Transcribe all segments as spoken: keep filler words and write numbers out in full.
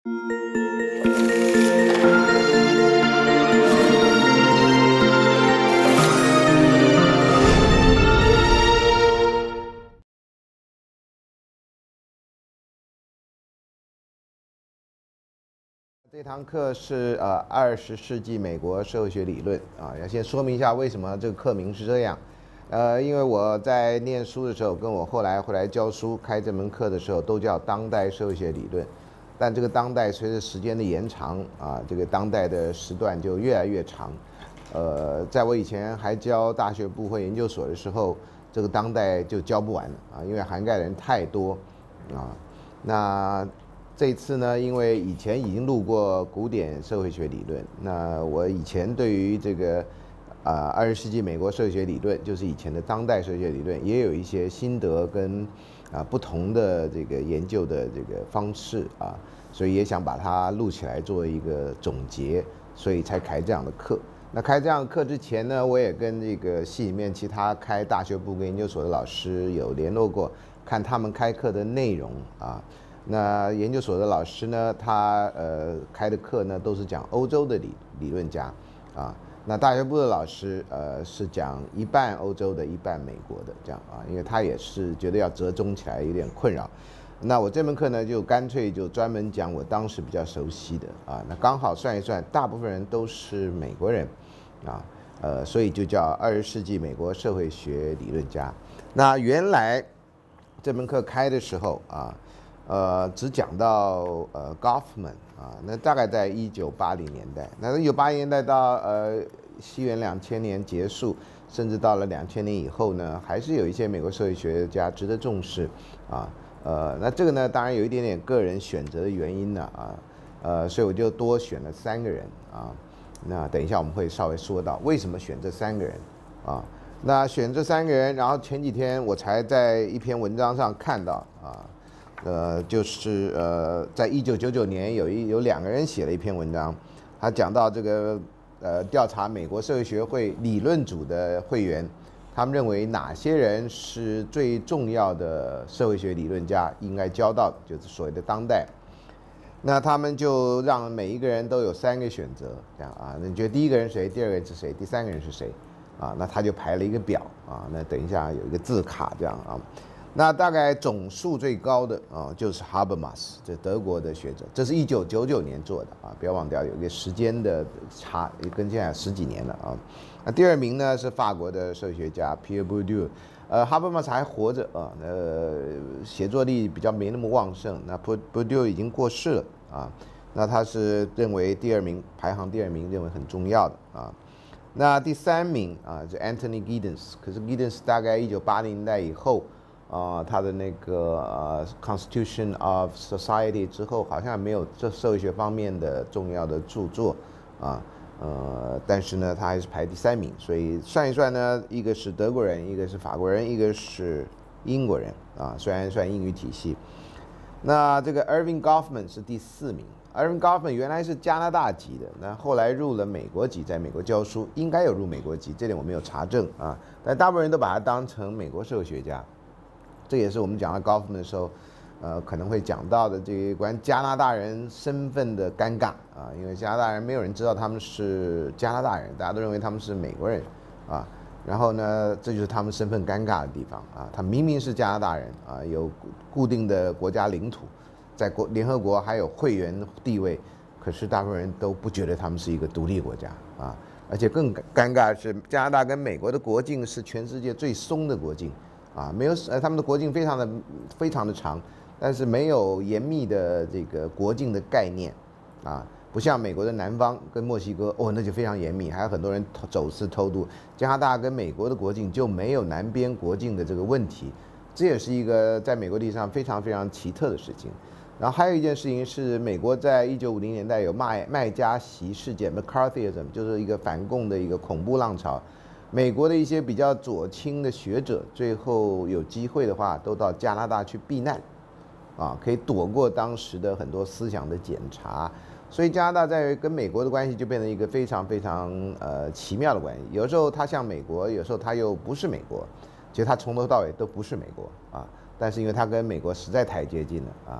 这堂课是呃二十世纪美国社会学理论啊，要先说明一下为什么这个课名是这样。呃，因为我在念书的时候，跟我后来回来教书开这门课的时候，都叫当代社会学理论。但这个当代随着时间的延长啊，这个当代的时段就越来越长。呃，在我以前还教大学部或研究所的时候，这个当代就教不完了啊，因为涵盖的人太多啊。那这次呢，因为以前已经录过古典社会学理论，那我以前对于这个啊二十世纪美国社会学理论，就是以前的当代社会学理论，也有一些心得跟啊不同的这个研究的这个方式啊，所以也想把它录起来做一个总结，所以才开这样的课。那开这样的课之前呢，我也跟这个系里面其他开大学部跟研究所的老师有联络过，看他们开课的内容啊。那研究所的老师呢，他呃开的课呢都是讲欧洲的理理论家啊。那大学部的老师呃是讲一半欧洲的，一半美国的这样啊，因为他也是觉得要折中起来有点困扰。那我这门课呢，就干脆就专门讲我当时比较熟悉的啊。那刚好算一算，大部分人都是美国人啊，呃，所以就叫二十世纪美国社会学理论家。那原来这门课开的时候啊。呃，只讲到呃 Goffman 啊，那大概在一九八零年代，那一九八零年代到呃西元两千年结束，甚至到了两千年以后呢，还是有一些美国社会学家值得重视啊。呃，那这个呢，当然有一点点个人选择的原因呢啊，呃，所以我就多选了三个人啊。那等一下我们会稍微说到为什么选这三个人啊。那选这三个人，然后前几天我才在一篇文章上看到啊。呃，就是呃，在一九九九年有一有两个人写了一篇文章，他讲到这个呃调查美国社会学会理论组的会员，他们认为哪些人是最重要的社会学理论家，应该教到的，就是所谓的当代。那他们就让每一个人都有三个选择，这样啊，那你觉得第一个人谁，第二个人是谁，第三个人是谁？啊，那他就排了一个表啊，那等一下有一个字卡这样啊。那大概总数最高的啊，就是 Habermas， 这德国的学者，这是一九九九年做的啊，不要忘掉有一个时间的差，跟现在十几年了啊。那第二名呢是法国的社会学家 Pierre Bourdieu， 呃 Habermas 还活着啊，呃写作力比较没那么旺盛，那 Bourdieu 已经过世了啊，那他是认为第二名排行第二名认为很重要的啊。那第三名啊是 Anthony Giddens， 可是 Giddens 大概一九八零年代以后。啊、呃，他的那个呃《Constitution of Society》之后，好像没有这社会学方面的重要的著作啊，呃，但是呢，他还是排第三名，所以算一算呢，一个是德国人，一个是法国人，一个是英国人啊，虽然算英语体系。那这个 Erving Goffman 是第四名 ，Erving Goffman 原来是加拿大籍的，那后来入了美国籍，在美国教书，应该有入美国籍，这点我没有查证啊，但大部分人都把他当成美国社会学家。这也是我们讲到高夫曼的时候，呃，可能会讲到的这个关于加拿大人身份的尴尬啊，因为加拿大人没有人知道他们是加拿大人，大家都认为他们是美国人啊。然后呢，这就是他们身份尴尬的地方啊。他明明是加拿大人啊，有固定的国家领土，在国联合国还有会员地位，可是大部分人都不觉得他们是一个独立国家啊。而且更尴尬的是，加拿大跟美国的国境是全世界最松的国境。啊，没有呃，他们的国境非常的非常的长，但是没有严密的这个国境的概念，啊，不像美国的南方跟墨西哥，哦，那就非常严密，还有很多人走私偷渡。加拿大跟美国的国境就没有南边国境的这个问题，这也是一个在美国历史上非常非常奇特的事情。然后还有一件事情是，美国在一九五零年代有麦麦加锡事件 （McCarthyism），就是一个反共的一个恐怖浪潮。美国的一些比较左倾的学者，最后有机会的话，都到加拿大去避难，啊，可以躲过当时的很多思想的检查。所以加拿大在跟美国的关系就变成一个非常非常呃奇妙的关系。有时候它像美国，有时候它又不是美国。其实它从头到尾都不是美国啊，但是因为它跟美国实在太接近了啊。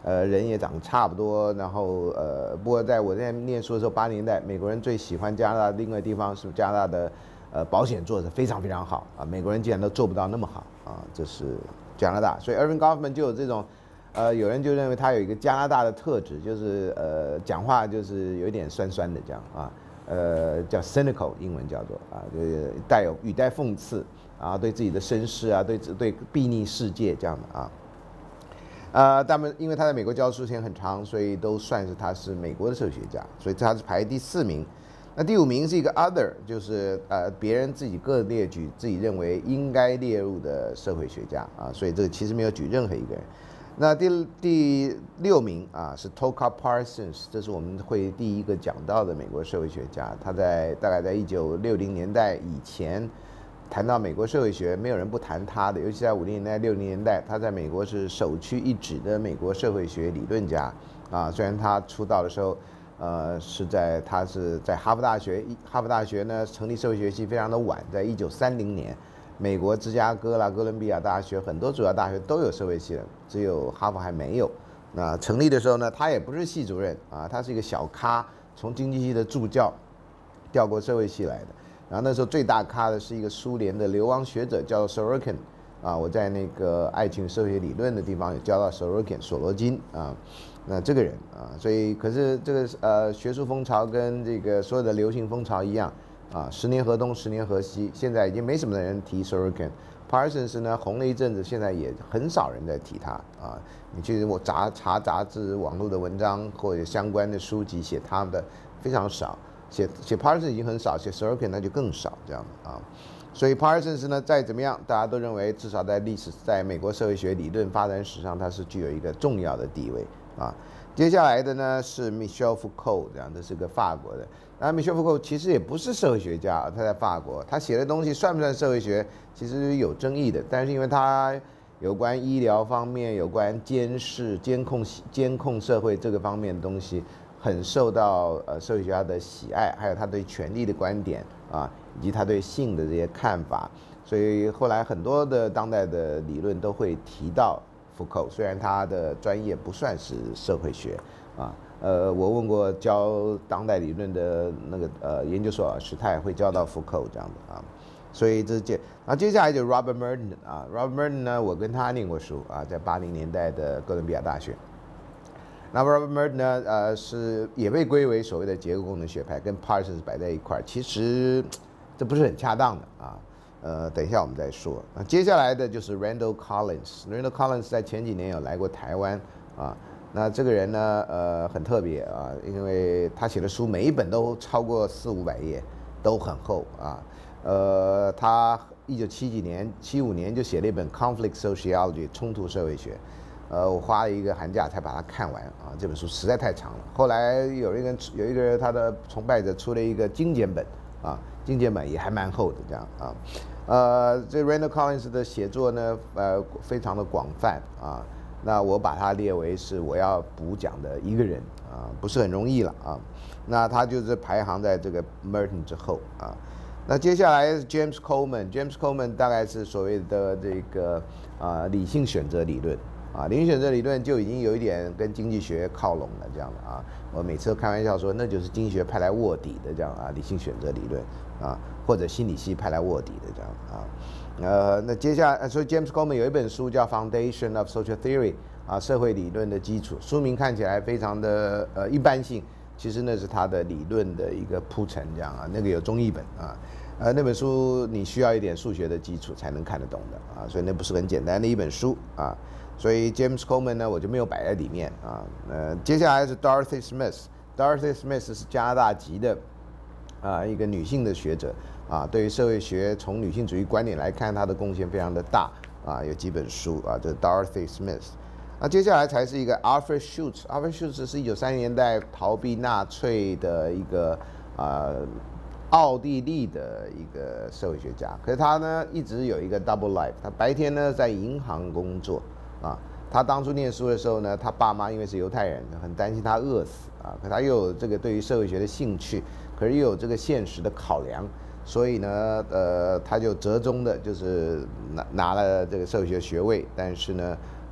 呃，人也长得差不多，然后呃，不过在我在念书的时候，八零年代，美国人最喜欢加拿大的另外地方是加拿大的呃保险做得非常非常好啊，美国人竟然都做不到那么好啊，这是加拿大，所以 Irving Goffman 就有这种，呃，有人就认为他有一个加拿大的特质，就是呃讲话就是有一点酸酸的这样啊，呃叫 cynical 英文叫做啊，就是带有语带讽刺啊，对自己的身世啊，对对睥睨世界这样的啊。呃，他们因为他在美国教书时间很长，所以都算是他是美国的社会学家，所以他是排第四名。那第五名是一个 other， 就是呃别人自己个人列举自己认为应该列入的社会学家啊，所以这个其实没有举任何一个人。那第第六名啊是 Tolka Parsons， 这是我们会第一个讲到的美国社会学家，他在大概在一九六零年代以前。谈到美国社会学，没有人不谈他的，尤其在五零年代、六零年代，他在美国是首屈一指的美国社会学理论家啊。虽然他出道的时候，呃，是在他是在哈佛大学，哈佛大学呢成立社会学系非常的晚，在一九三零年，美国芝加哥啦、哥伦比亚大学很多主要大学都有社会系的，只有哈佛还没有。那成立的时候呢，他也不是系主任啊，他是一个小咖，从经济系的助教调过社会系来的。然后那时候最大咖的是一个苏联的流亡学者，叫做 Sorokin， 啊，我在那个爱情社会学理论的地方有教到 Sorokin 索罗金啊，那这个人啊，所以可是这个呃学术风潮跟这个所有的流行风潮一样啊，十年河东十年河西，现在已经没什么人提 Sorokin。Parsons 呢红了一阵子，现在也很少人在提他啊。你去我查查杂志、网络的文章或者相关的书籍写他们的非常少。写写 Parsons 已经很少，写 Sorokin 那就更少这样的啊，所以 Parsons 呢再怎么样，大家都认为至少在历史，在美国社会学理论发展史上，它是具有一个重要的地位啊。接下来的呢是 Michel Foucault， 这样这是个法国的。那 Michel Foucault 其实也不是社会学家，他在法国，他写的东西算不算社会学，其实有争议的。但是因为他有关医疗方面、有关监视、监控、监控社会这个方面的东西。很受到呃社会学家的喜爱，还有他对权力的观点啊，以及他对性的这些看法，所以后来很多的当代的理论都会提到福寇，虽然他的专业不算是社会学啊，呃，我问过教当代理论的那个呃研究所老师，他也会教到福寇这样的啊，所以这是接，然后接下来就 Robert Merton 啊 ，Robert Merton 呢，我跟他念过书啊，在八零年代的哥伦比亚大学。那 Robert Merton 呢？呃，是也被归为所谓的结构工程学派，跟 Parsons 摆在一块儿，其实这不是很恰当的啊。呃，等一下我们再说。那接下来的就是 Randall Collins。Randall Collins 在前几年有来过台湾啊。那这个人呢，呃，很特别啊，因为他写的书每一本都超过四五百页，都很厚啊。呃，他一九七几年、七五年就写了一本《Conflict Sociology》冲突社会学。呃，我花了一个寒假才把它看完啊，这本书实在太长了。后来有一个有一个他的崇拜者出了一个精简本啊，精简本也还蛮厚的这样啊。呃，这 Randall Collins 的写作呢，呃，非常的广泛啊。那我把它列为是我要补讲的一个人啊，不是很容易了啊。那他就是排行在这个 Merton 之后啊。那接下来是 James Coleman，James Coleman 大概是所谓的这个啊理性选择理论。啊，理性选择理论就已经有一点跟经济学靠拢了，这样的啊。我每次都开玩笑说，那就是经济学派来卧底的这样啊，理性选择理论啊，或者心理系派来卧底的这样啊。呃，那接下来，所以 James Coleman 有一本书叫《Foundation of Social Theory》啊，社会理论的基础。书名看起来非常的呃一般性，其实那是他的理论的一个铺陈，这样啊。那个有中译本啊。呃，那本书你需要一点数学的基础才能看得懂的啊，所以那不是很简单的一本书啊。所以 James Coleman 呢，我就没有摆在里面啊。呃，接下来是 Dorothy Smith，Dorothy Smith 是加拿大籍的啊一个女性的学者啊，对于社会学从女性主义观点来看，她的贡献非常的大啊，有几本书啊，这是 Dorothy Smith。那接下来才是一个 Alfred Schutz，Alfred Schutz 是一九三零年代逃避纳粹的一个啊。奥地利的一个社会学家，可是他呢一直有一个 double life， 他白天呢在银行工作啊。他当初念书的时候呢，他爸妈因为是犹太人，很担心他饿死啊。可他又有这个对于社会学的兴趣，可是又有这个现实的考量，所以呢，呃，他就折中的就是拿拿了这个社会学学位，但是呢，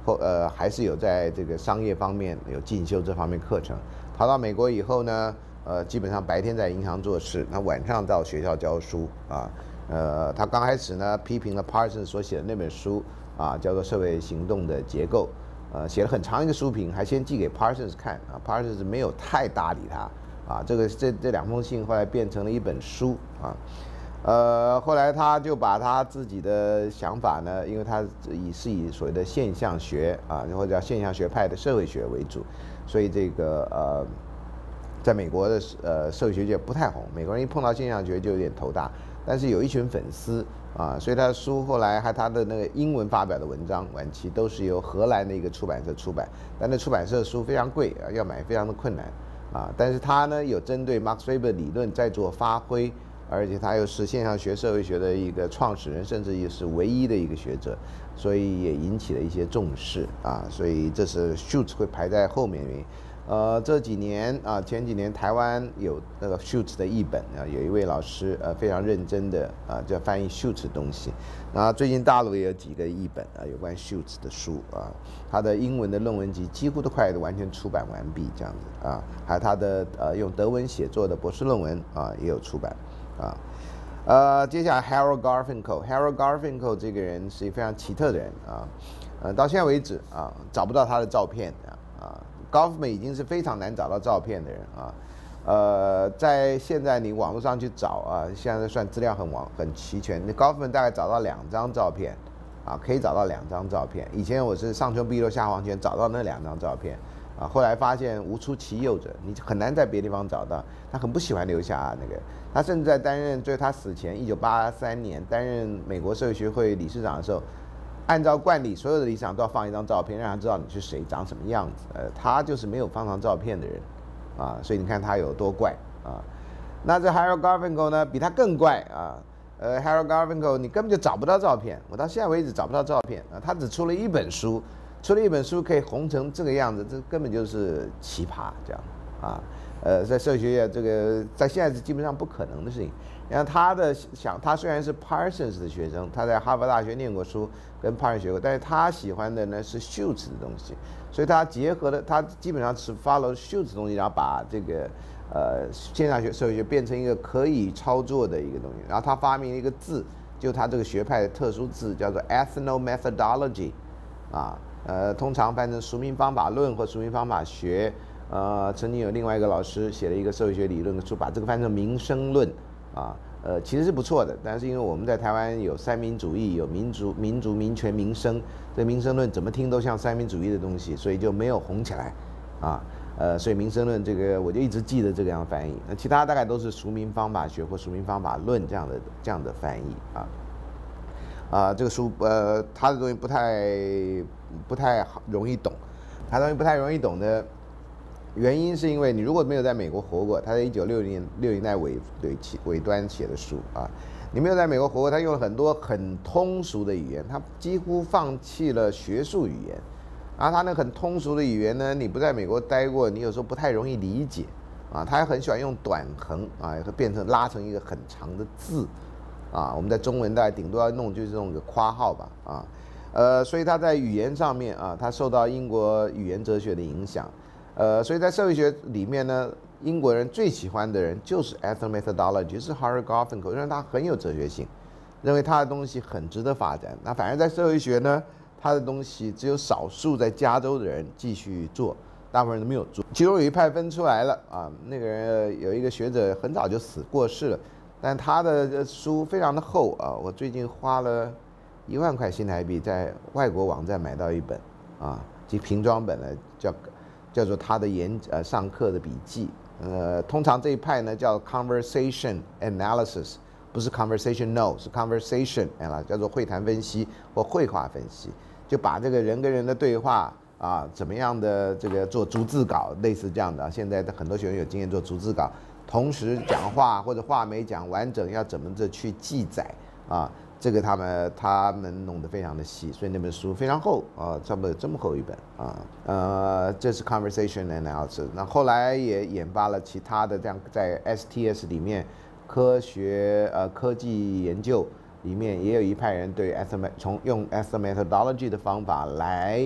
后呃还是有在这个商业方面有进修这方面课程。跑到美国以后呢，呃，基本上白天在银行做事，那晚上到学校教书啊。呃，他刚开始呢批评了 Parsons 所写的那本书啊，叫做《社会行动的结构》，呃，写了很长一个书评，还先寄给 Parsons 看啊 ，Parsons 没有太搭理他啊。这个这这两封信后来变成了一本书啊。呃，后来他就把他自己的想法呢，因为他以是以所谓的现象学啊，或者叫现象学派的社会学为主，所以这个呃，在美国的呃社会学界不太红，美国人一碰到现象学就有点头大，但是有一群粉丝啊，所以他的书后来还他的那个英文发表的文章，晚期都是由荷兰的一个出版社出版，但那出版社的书非常贵啊，要买非常的困难啊，但是他呢有针对 Max Weber 理论在做发挥。而且他又是现象学、社会学的一个创始人，甚至也是唯一的一个学者，所以也引起了一些重视啊。所以这是 Schutz 会排在后面的原因。呃，这几年啊，前几年台湾有那个 Schutz 的译本啊，有一位老师呃非常认真的啊，叫翻译 Schutz 的东西。然后最近大陆也有几个译本啊，有关 Schutz 的书啊，他的英文的论文集几乎都快完全出版完毕这样子啊，还有他的呃用德文写作的博士论文啊也有出版。啊，呃，接下来 Harold Garfinkel，Harold Garfinkel 这个人是一个非常奇特的人啊，呃，到现在为止啊，找不到他的照片啊 ，Goffman 已经是非常难找到照片的人啊，呃，在现在你网络上去找啊，现在算资料很网很齐全，那 Goffman 大概找到两张照片，啊，可以找到两张照片，以前我是上丘碧落下黄泉找到那两张照片。啊，后来发现无出其右者，你很难在别的地方找到。他很不喜欢留下那个，他甚至在担任，就是他死前，一九八三年担任美国社会学会理事长的时候，按照惯例，所有的理事长都要放一张照片，让他知道你是谁，长什么样子。呃，他就是没有放上照片的人，啊，所以你看他有多怪啊。那这 Harold Garfinkel 呢，比他更怪啊。呃 ，Harold Garfinkel 你根本就找不到照片，我到现在为止找不到照片啊。他只出了一本书。出了一本书可以红成这个样子，这根本就是奇葩，这样啊，呃，在社会学界这个在现在是基本上不可能的事情。然后他的想，他虽然是 Parsons 的学生，他在哈佛大学念过书，跟 Parsons 学过，但是他喜欢的呢是 Schutz 的东西，所以他结合了，他基本上是 follow Schutz 的东西，然后把这个呃现象学、社会学变成一个可以操作的一个东西。然后他发明了一个字，就他这个学派的特殊字，叫做 ethnomethodology， 啊。呃，通常翻成俗民方法论或俗民方法学。呃，曾经有另外一个老师写了一个社会学理论的书，把这个翻成民生论。啊，呃，其实是不错的，但是因为我们在台湾有三民主义，有民族、民族、民权、民生，这民生论怎么听都像三民主义的东西，所以就没有红起来。啊，呃，所以民生论这个我就一直记得这个样翻译。那其他大概都是俗民方法学或俗民方法论这样的这样的翻译啊。啊，这个书呃，他的东西不太不太容易懂，他的东西不太容易懂的原因是因为你如果没有在美国活过，他在一九六零年六零代尾尾尾端写的书啊，你没有在美国活过，他用了很多很通俗的语言，他几乎放弃了学术语言，然后他那很通俗的语言呢，你不在美国待过，你有时候不太容易理解啊，他还很喜欢用短横啊，会变成拉成一个很长的字。啊，我们在中文大概顶多要弄就是弄个括号吧，啊，呃，所以他在语言上面啊，他受到英国语言哲学的影响，呃，所以在社会学里面呢，英国人最喜欢的人就是 ethnomethodology， 是 Harold Garfinkel， 认为他很有哲学性，认为他的东西很值得发展。那反而在社会学呢，他的东西只有少数在加州的人继续做，大部分人都没有做。其中有一派分出来了啊，那个人有一个学者很早就死过世了。但他的书非常的厚啊，我最近花了一万块新台币在外国网站买到一本啊，即平装本的，叫叫做他的演呃上课的笔记。呃，通常这一派呢叫 conversation analysis， 不是 conversation no， 是 conversation analysis， 叫做会谈分析或绘画分析，就把这个人跟人的对话啊，怎么样的这个做逐字稿，类似这样的。现在的很多学生有经验做逐字稿。同时讲话或者话没讲完整，要怎么着去记载啊？这个他们他们弄得非常的细，所以那本书非常厚啊，差不多有这么厚一本啊。呃，这是 conversation analysis。那后来也研发了其他的，这样在 S T S 里面，科学呃科技研究里面也有一派人对 ethno 从用 ethnomethodology 的方法来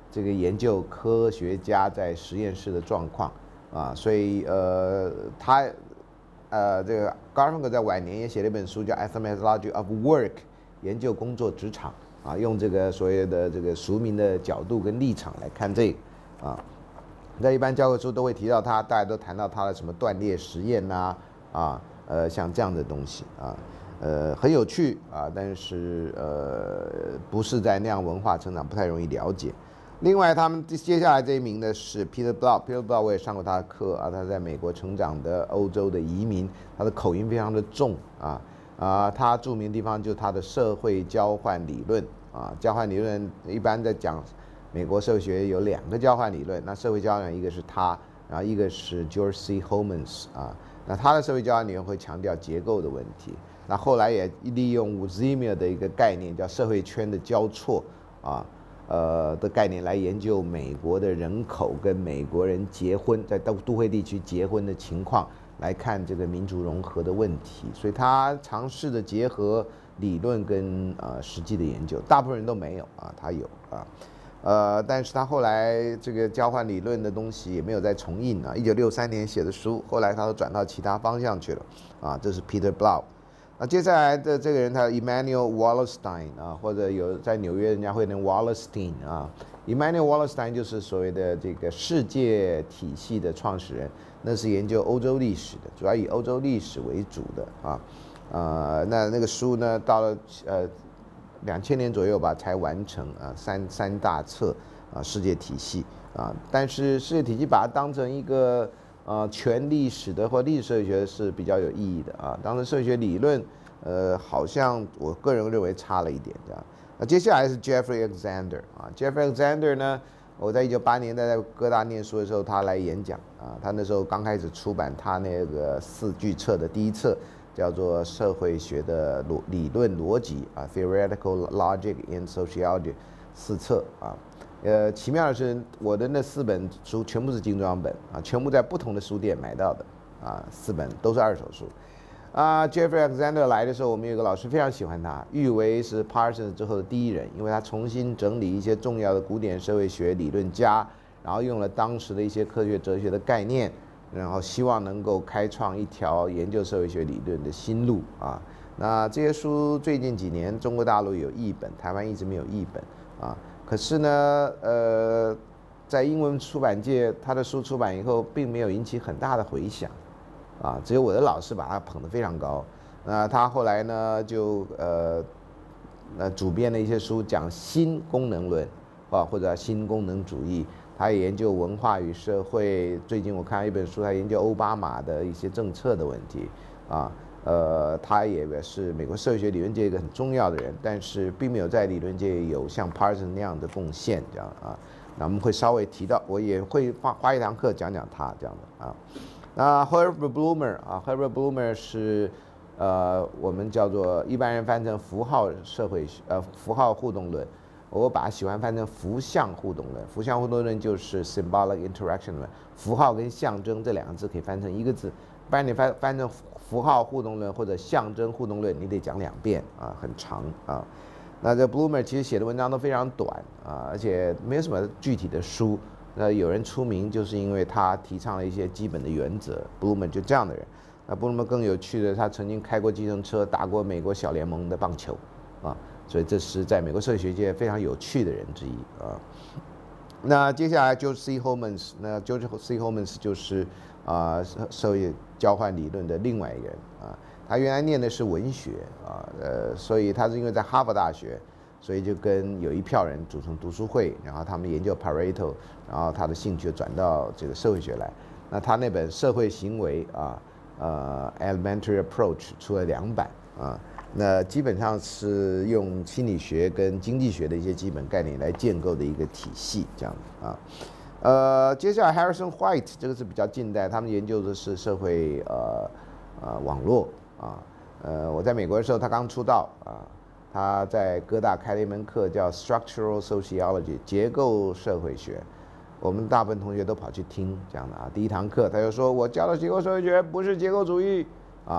这个研究科学家在实验室的状况啊，所以呃他呃这个 Garfunkel 在晚年也写了一本书叫《As a Methodology of Work》，研究工作职场啊，用这个所谓的这个俗民的角度跟立场来看这个啊。在一般教科书都会提到他，大家都谈到他的什么断裂实验呐啊，呃像这样的东西啊。呃，很有趣啊，但是呃，不是在那样文化成长，不太容易了解。另外，他们接下来这一名的是 Peter Blau，Peter Blau 我也上过他的课啊，他在美国成长的欧洲的移民，他的口音非常的重啊啊，他著名的地方就是他的社会交换理论啊，交换理论一般在讲美国社会学有两个交换理论，那社会交换一个是他，然后一个是 George C. Homans 啊，那他的社会交换理论会强调结构的问题。那后来也利用 Zimmer 的一个概念，叫社会圈的交错啊，呃的概念来研究美国的人口跟美国人结婚，在都都会地区结婚的情况，来看这个民族融合的问题。所以他尝试的结合理论跟呃实际的研究，大部分人都没有啊，他有啊，呃，但是他后来这个交换理论的东西也没有再重印啊。一九六三年写的书，后来他都转到其他方向去了啊。这是 Peter Blau。那接下来的这个人，他 Emanuel Wallerstein 啊，或者有在纽约人家会念 Wallerstein 啊。Emanuel Wallerstein 就是所谓的这个世界体系的创始人，那是研究欧洲历史的，主要以欧洲历史为主的啊。呃，那那个书呢，到了呃两千年左右吧才完成啊，三三大册啊，世界体系啊。但是世界体系把它当成一个呃，全历史的或历史社会学是比较有意义的啊。当然，社会学理论，呃，好像我个人认为差了一点这样。那接下来是 Jeffrey Alexander 啊 ，Jeffrey Alexander 呢，我在一九八零年代在哥大念书的时候，他来演讲啊。他那时候刚开始出版他那个四巨册的第一册，叫做《社会学的逻理论逻辑》啊 ，Theoretical Logic in Sociology 四册啊。呃，奇妙的是，我的那四本书全部是精装本啊，全部在不同的书店买到的啊，四本都是二手书。啊 ，Jeffrey Alexander 来的时候，我们有个老师非常喜欢他，誉为是 Parsons 之后的第一人，因为他重新整理一些重要的古典社会学理论家，然后用了当时的一些科学哲学的概念，然后希望能够开创一条研究社会学理论的新路啊。那这些书最近几年中国大陆有译本，台湾一直没有译本啊。可是呢，呃，在英文出版界，他的书出版以后，并没有引起很大的回响，啊，只有我的老师把他捧得非常高。那他后来呢，就呃，呃，主编了一些书，讲新功能论，啊，或者新功能主义。他也研究文化与社会。最近我看一本书，他研究奥巴马的一些政策的问题，啊。呃，他也是美国社会学理论界一个很重要的人，但是并没有在理论界有像 Parsons 那样的贡献，这样啊。那我们会稍微提到，我也会花花一堂课讲讲他这样的啊。那 Herbert Blumer 啊 ，Herbert Blumer 是呃我们叫做一般人翻成符号社会学呃符号互动论，我把它喜欢翻成符像互动论。符像互动论就是 symbolic interaction 论，符号跟象征这两个字可以翻成一个字，不然你翻翻成符号互动论或者象征互动论，你得讲两遍啊，很长啊。那这 Blumer 其实写的文章都非常短啊，而且没有什么具体的书。那有人出名就是因为他提倡了一些基本的原则。Blumer 就这样的人。那 Blumer 更有趣的，他曾经开过计程车，打过美国小联盟的棒球啊，所以这是在美国社会学界非常有趣的人之一啊。那接下来就是 C. Homans， 那 George C. Homans 就是啊社会交换理论的另外一个人啊。他原来念的是文学啊，呃，所以他是因为在哈佛大学，所以就跟有一票人组成读书会，然后他们研究 Pareto， 然后他的兴趣转到这个社会学来。那他那本《社会行为》啊，呃 ，Elementary Approach 出了两版啊。那基本上是用心理学跟经济学的一些基本概念来建构的一个体系，这样啊。呃，接下来 Harrison White 这个是比较近代，他们研究的是社会呃呃网络啊。呃，我在美国的时候，他刚出道啊，他在哥大开了一门课叫 Structural Sociology 结构社会学，我们大部分同学都跑去听这样的啊。第一堂课他就说，我教的结构社会学不是结构主义啊。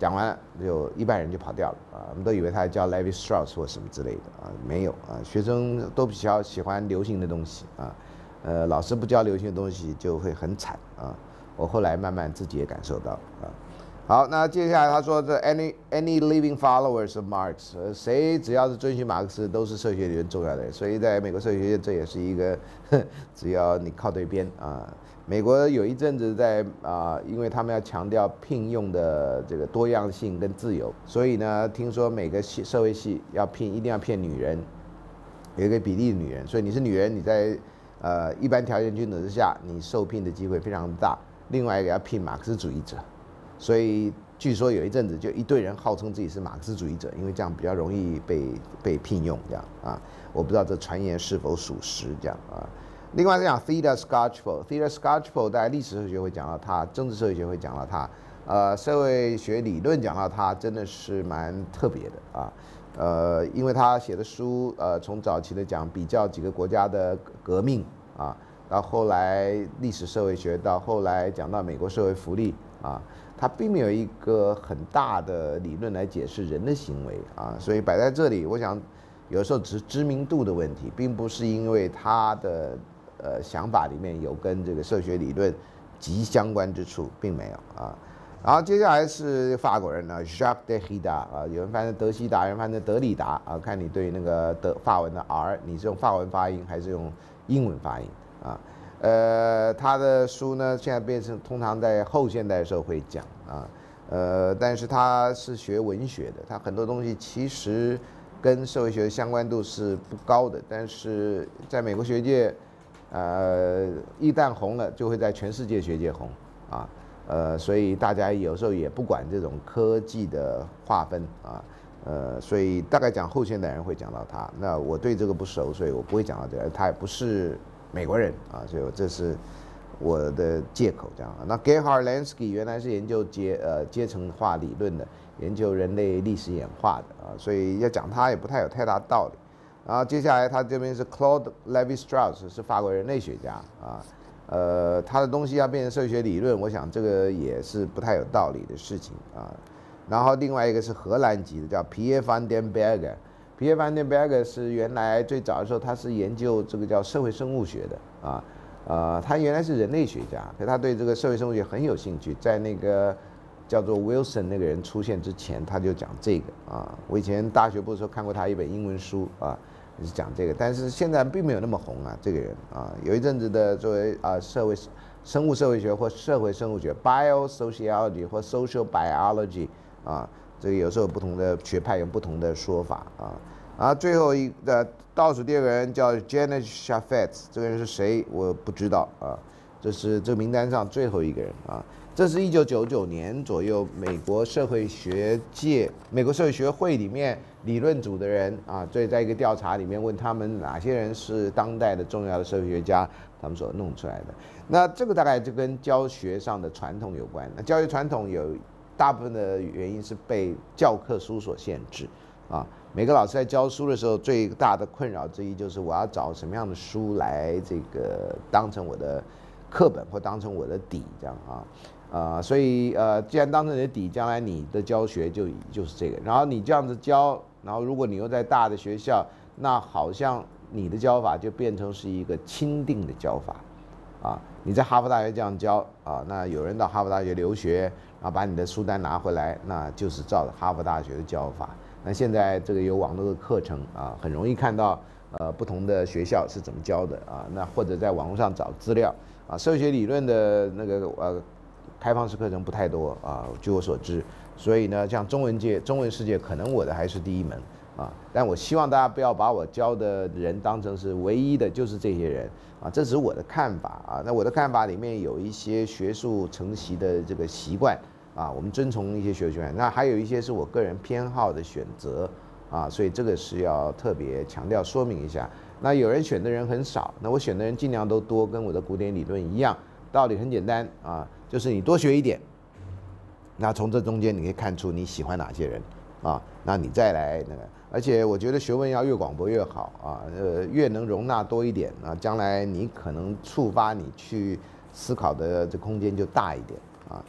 讲完了，就一半人就跑掉了啊，我们都以为他教 Levi Strauss 或什么之类的啊，没有啊，学生都比较喜欢流行的东西啊，呃，老师不教流行的东西就会很惨啊，我后来慢慢自己也感受到啊。好，那接下来他说这 any any living followers of Marx， 呃，谁只要是遵循马克思，都是社会学里面重要的人。所以在美国社会学界，这也是一个，只要你靠对边啊。美国有一阵子在啊，因为他们要强调聘用的这个多样性跟自由，所以呢，听说每个系社会系要聘一定要聘女人，有一个比例的女人。所以你是女人，你在呃一般条件均等之下，你受聘的机会非常大。另外一个要聘马克思主义者。所以据说有一阵子就一堆人号称自己是马克思主义者，因为这样比较容易被被聘用这样啊。我不知道这传言是否属实这样啊。另外讲 Theda Skocpol，Theda Skocpol 在历史社会学会讲到他，政治社会学会讲到他，呃，社会学理论讲到他，真的是蛮特别的啊。呃，因为他写的书，呃，从早期的讲比较几个国家的革命啊，到后来历史社会学，到后来讲到美国社会福利啊。它并没有一个很大的理论来解释人的行为啊，所以摆在这里，我想有时候只是知名度的问题，并不是因为他的呃想法里面有跟这个社会学理论极相关之处，并没有啊。然后接下来是法国人呢 ，Jacques Derrida 啊，有人翻成德希达，有人翻成德里达啊，看你对那个德法文的 R， 你是用法文发音还是用英文发音啊？呃，他的书呢，现在变成通常在后现代的时候会讲啊，呃，但是他是学文学的，他很多东西其实跟社会学的相关度是不高的，但是在美国学界，呃，一旦红了，就会在全世界学界红啊，呃，所以大家有时候也不管这种科技的划分啊，呃，所以大概讲后现代人会讲到他，那我对这个不熟，所以我不会讲到这个，他也不是美国人啊，所以这是我的借口这样。那 Gerhard Lansky 原来是研究阶呃阶层化理论的，研究人类历史演化的啊，所以要讲他也不太有太大道理。然后接下来他这边是 Claude Lévi-Strauss， 是法国人类学家啊，呃，他的东西要变成社会学理论，我想这个也是不太有道理的事情啊。然后另外一个是荷兰籍的，叫 Pierre van den Berghe。Pierre van den Berghe 是原来最早的时候，他是研究这个叫社会生物学的啊，呃，他原来是人类学家，可他对这个社会生物学很有兴趣。在那个叫做 Wilson 那个人出现之前，他就讲这个啊。我以前大学部的时候看过他一本英文书啊，也是讲这个，但是现在并没有那么红啊，这个人啊，有一阵子的作为啊社会生物社会学或社会生物学 （biosociology） 或 social biology 啊。这个有时候不同的学派有不同的说法啊，然后最后一个倒数第二个人叫 Janet Chaffetz， 这个人是谁我不知道啊，这是这个名单上最后一个人啊，这是一九九九年左右美国社会学界、美国社会学会里面理论组的人啊，所以在一个调查里面问他们哪些人是当代的重要的社会学家，他们所弄出来的。那这个大概就跟教学上的传统有关，那教学传统有。大部分的原因是被教科书所限制，啊，每个老师在教书的时候，最大的困扰之一就是我要找什么样的书来这个当成我的课本或当成我的底，这样啊，呃，所以呃，既然当成你的底，将来你的教学就就是这个，然后你这样子教，然后如果你又在大的学校，那好像你的教法就变成是一个钦定的教法，啊，你在哈佛大学这样教啊，那有人到哈佛大学留学。然后把你的书单拿回来，那就是照哈佛大学的教法。那现在这个有网络的课程啊，很容易看到呃不同的学校是怎么教的啊。那或者在网络上找资料啊，社会学理论的那个呃开放式课程不太多啊，据我所知。所以呢，像中文界、中文世界，可能我的还是第一门啊。但我希望大家不要把我教的人当成是唯一的，就是这些人。啊，这只是我的看法啊。那我的看法里面有一些学术承袭的这个习惯啊，我们遵从一些学术习惯。那还有一些是我个人偏好的选择啊，所以这个是要特别强调说明一下。那有人选的人很少，那我选的人尽量都多，跟我的古典理论一样，道理很简单啊，就是你多学一点。那从这中间你可以看出你喜欢哪些人啊，那你再来那个。而且我觉得学问要越广博越好啊，呃，越能容纳多一点啊，将来你可能触发你去思考的这空间就大一点啊。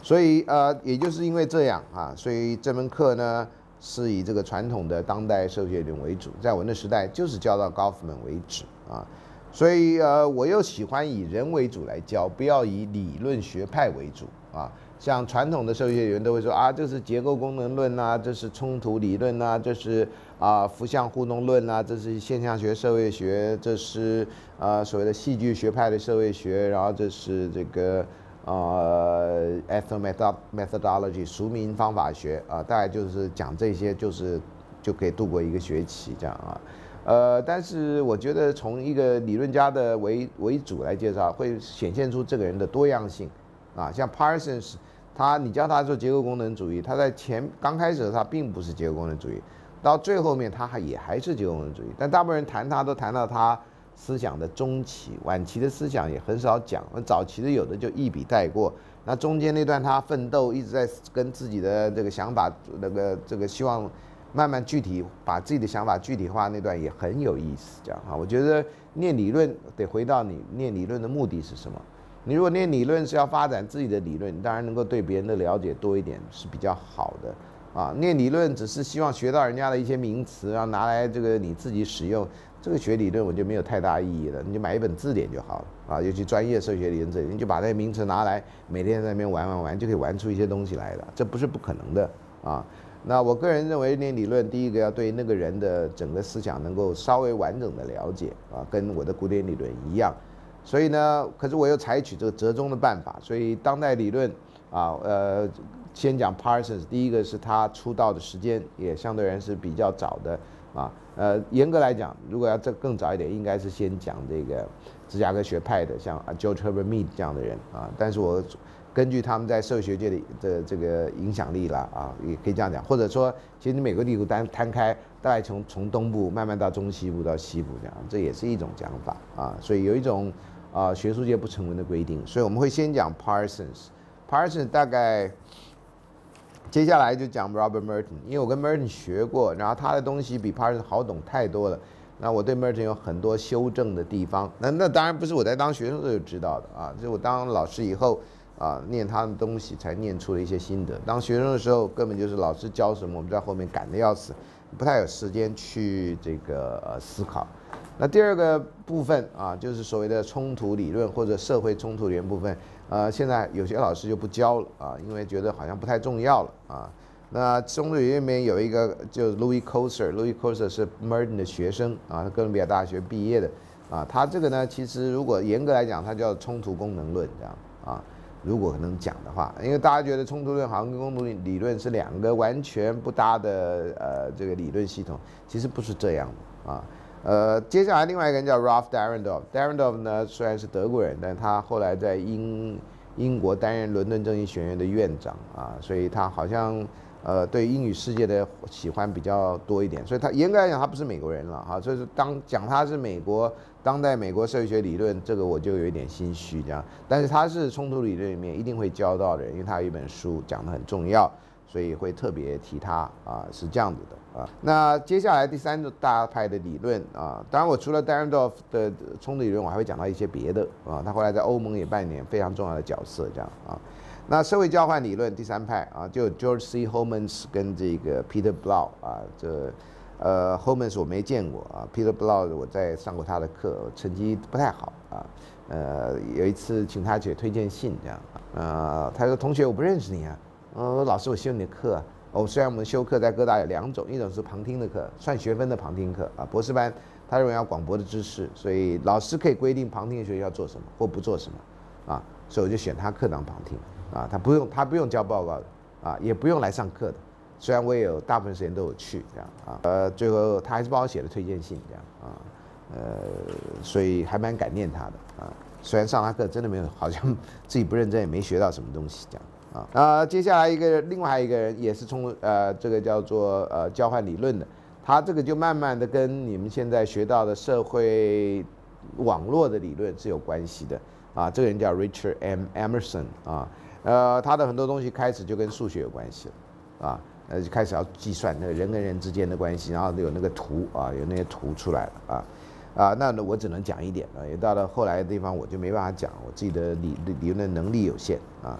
所以呃，也就是因为这样啊，所以这门课呢是以这个传统的当代社会学理论为主，在我那时代就是教到 Goffman 为止啊。所以呃，我又喜欢以人为主来教，不要以理论学派为主啊。像传统的社会学理论都会说啊，这是结构功能论啊，这是冲突理论啊，这是啊符像互动论啊，这是现象学社会学，这是呃所谓的戏剧学派的社会学，然后这是这个呃 ethnomethodology 俗民方法学啊，大概就是讲这些，就是就可以度过一个学期这样啊。呃，但是我觉得从一个理论家的为为主来介绍，会显现出这个人的多样性，啊，像 Parsons， 他你叫他做结构功能主义，他在前刚开始的时候他并不是结构功能主义，到最后面他还也还是结构功能主义，但大部分人谈他都谈到他思想的中期，晚期的思想也很少讲，那早期的有的就一笔带过，那中间那段他奋斗一直在跟自己的这个想法那个这个希望。慢慢具体把自己的想法具体化那段也很有意思，这样啊，我觉得念理论得回到你念理论的目的是什么。你如果念理论是要发展自己的理论，你当然能够对别人的了解多一点是比较好的啊。念理论只是希望学到人家的一些名词，然后拿来这个你自己使用，这个学理论我觉得没有太大意义了，你就买一本字典就好了啊。尤其专业社会学理论这里，你就把那些名词拿来，每天在那边玩玩玩，就可以玩出一些东西来了，这不是不可能的啊。那我个人认为，念理论第一个要对那个人的整个思想能够稍微完整的了解啊，跟我的古典理论一样。所以呢，可是我又采取这个折中的办法，所以当代理论啊，呃，先讲 Parsons， 第一个是他出道的时间也相对而言是比较早的啊，呃，严格来讲，如果要这更早一点，应该是先讲这个芝加哥学派的，像 George Herbert Mead 这样的人啊，但是我。根据他们在社会学界的的这个影响力啦，啊，也可以这样讲，或者说，其实你美国地图摊摊开，大概从从东部慢慢到中西部到西部这样，这也是一种讲法啊。所以有一种啊学术界不成文的规定，所以我们会先讲 Parsons，Parsons 大概接下来就讲 Robert Merton， 因为我跟 Merton 学过，然后他的东西比 Parsons 好懂太多了。那我对 Merton 有很多修正的地方，那那当然不是我在当学生时候就知道的啊，是我当老师以后。啊，念他的东西才念出了一些心得。当学生的时候，根本就是老师教什么，我们在后面赶得要死，不太有时间去这个呃思考。那第二个部分啊，就是所谓的冲突理论或者社会冲突理论部分，呃，现在有些老师就不教了啊，因为觉得好像不太重要了啊。那冲突理论里面有一个就是 Louis Coser，Louis Coser 是 Merton 的学生啊，哥伦比亚大学毕业的啊。他这个呢，其实如果严格来讲，它叫冲突功能论这样啊。如果能讲的话，因为大家觉得冲突论好像跟冲突理论是两个完全不搭的呃这个理论系统，其实不是这样的啊。呃，接下来另外一个人叫 Ralph Dahrendorf，Dahrendorf 呢虽然是德国人，但他后来在英英国担任伦敦政经学院的院长啊，所以他好像呃对英语世界的喜欢比较多一点，所以他严格来讲他不是美国人了啊，所以说当讲他是美国。当代美国社会学理论，这个我就有一点心虚这样，但是他是冲突理论里面一定会教到的人，因为他有一本书讲得很重要，所以会特别提他啊，是这样子的啊。那接下来第三个大派的理论啊，当然我除了 Dahrendorf 的冲突理论，我还会讲到一些别的啊，他后来在欧盟也扮演非常重要的角色这样啊。那社会交换理论第三派啊，就 George C. Homans 跟这个 Peter Blau 啊，这。呃 ，Homans 我没见过啊 ，Peter Blau 我在上过他的课，成绩不太好啊。呃，有一次请他写推荐信这样，呃，他说同学我不认识你啊，呃，老师我修你的课啊。哦，虽然我们修课在哥大有两种，一种是旁听的课，算学分的旁听课啊，博士班他认为要广博的知识，所以老师可以规定旁听的学校做什么或不做什么啊，所以我就选他课当旁听啊，他不用他不用交报告的啊，也不用来上课的。虽然我也有大部分时间都有去这样啊，呃，最后他还是帮我写了推荐信这样啊，呃，所以还蛮感念他的啊。虽然上他课真的没有，好像自己不认真，也没学到什么东西这样啊。那接下来一个另外一个人也是从呃这个叫做呃交换理论的，他这个就慢慢的跟你们现在学到的社会网络的理论是有关系的啊。这个人叫 Richard M. Emerson 啊，呃，他的很多东西开始就跟数学有关系了啊。呃，就开始要计算那个人跟人之间的关系，然后有那个图啊，有那些图出来了啊，啊，那我只能讲一点啊，也到了后来的地方我就没办法讲，我自己的理理论能力有限啊，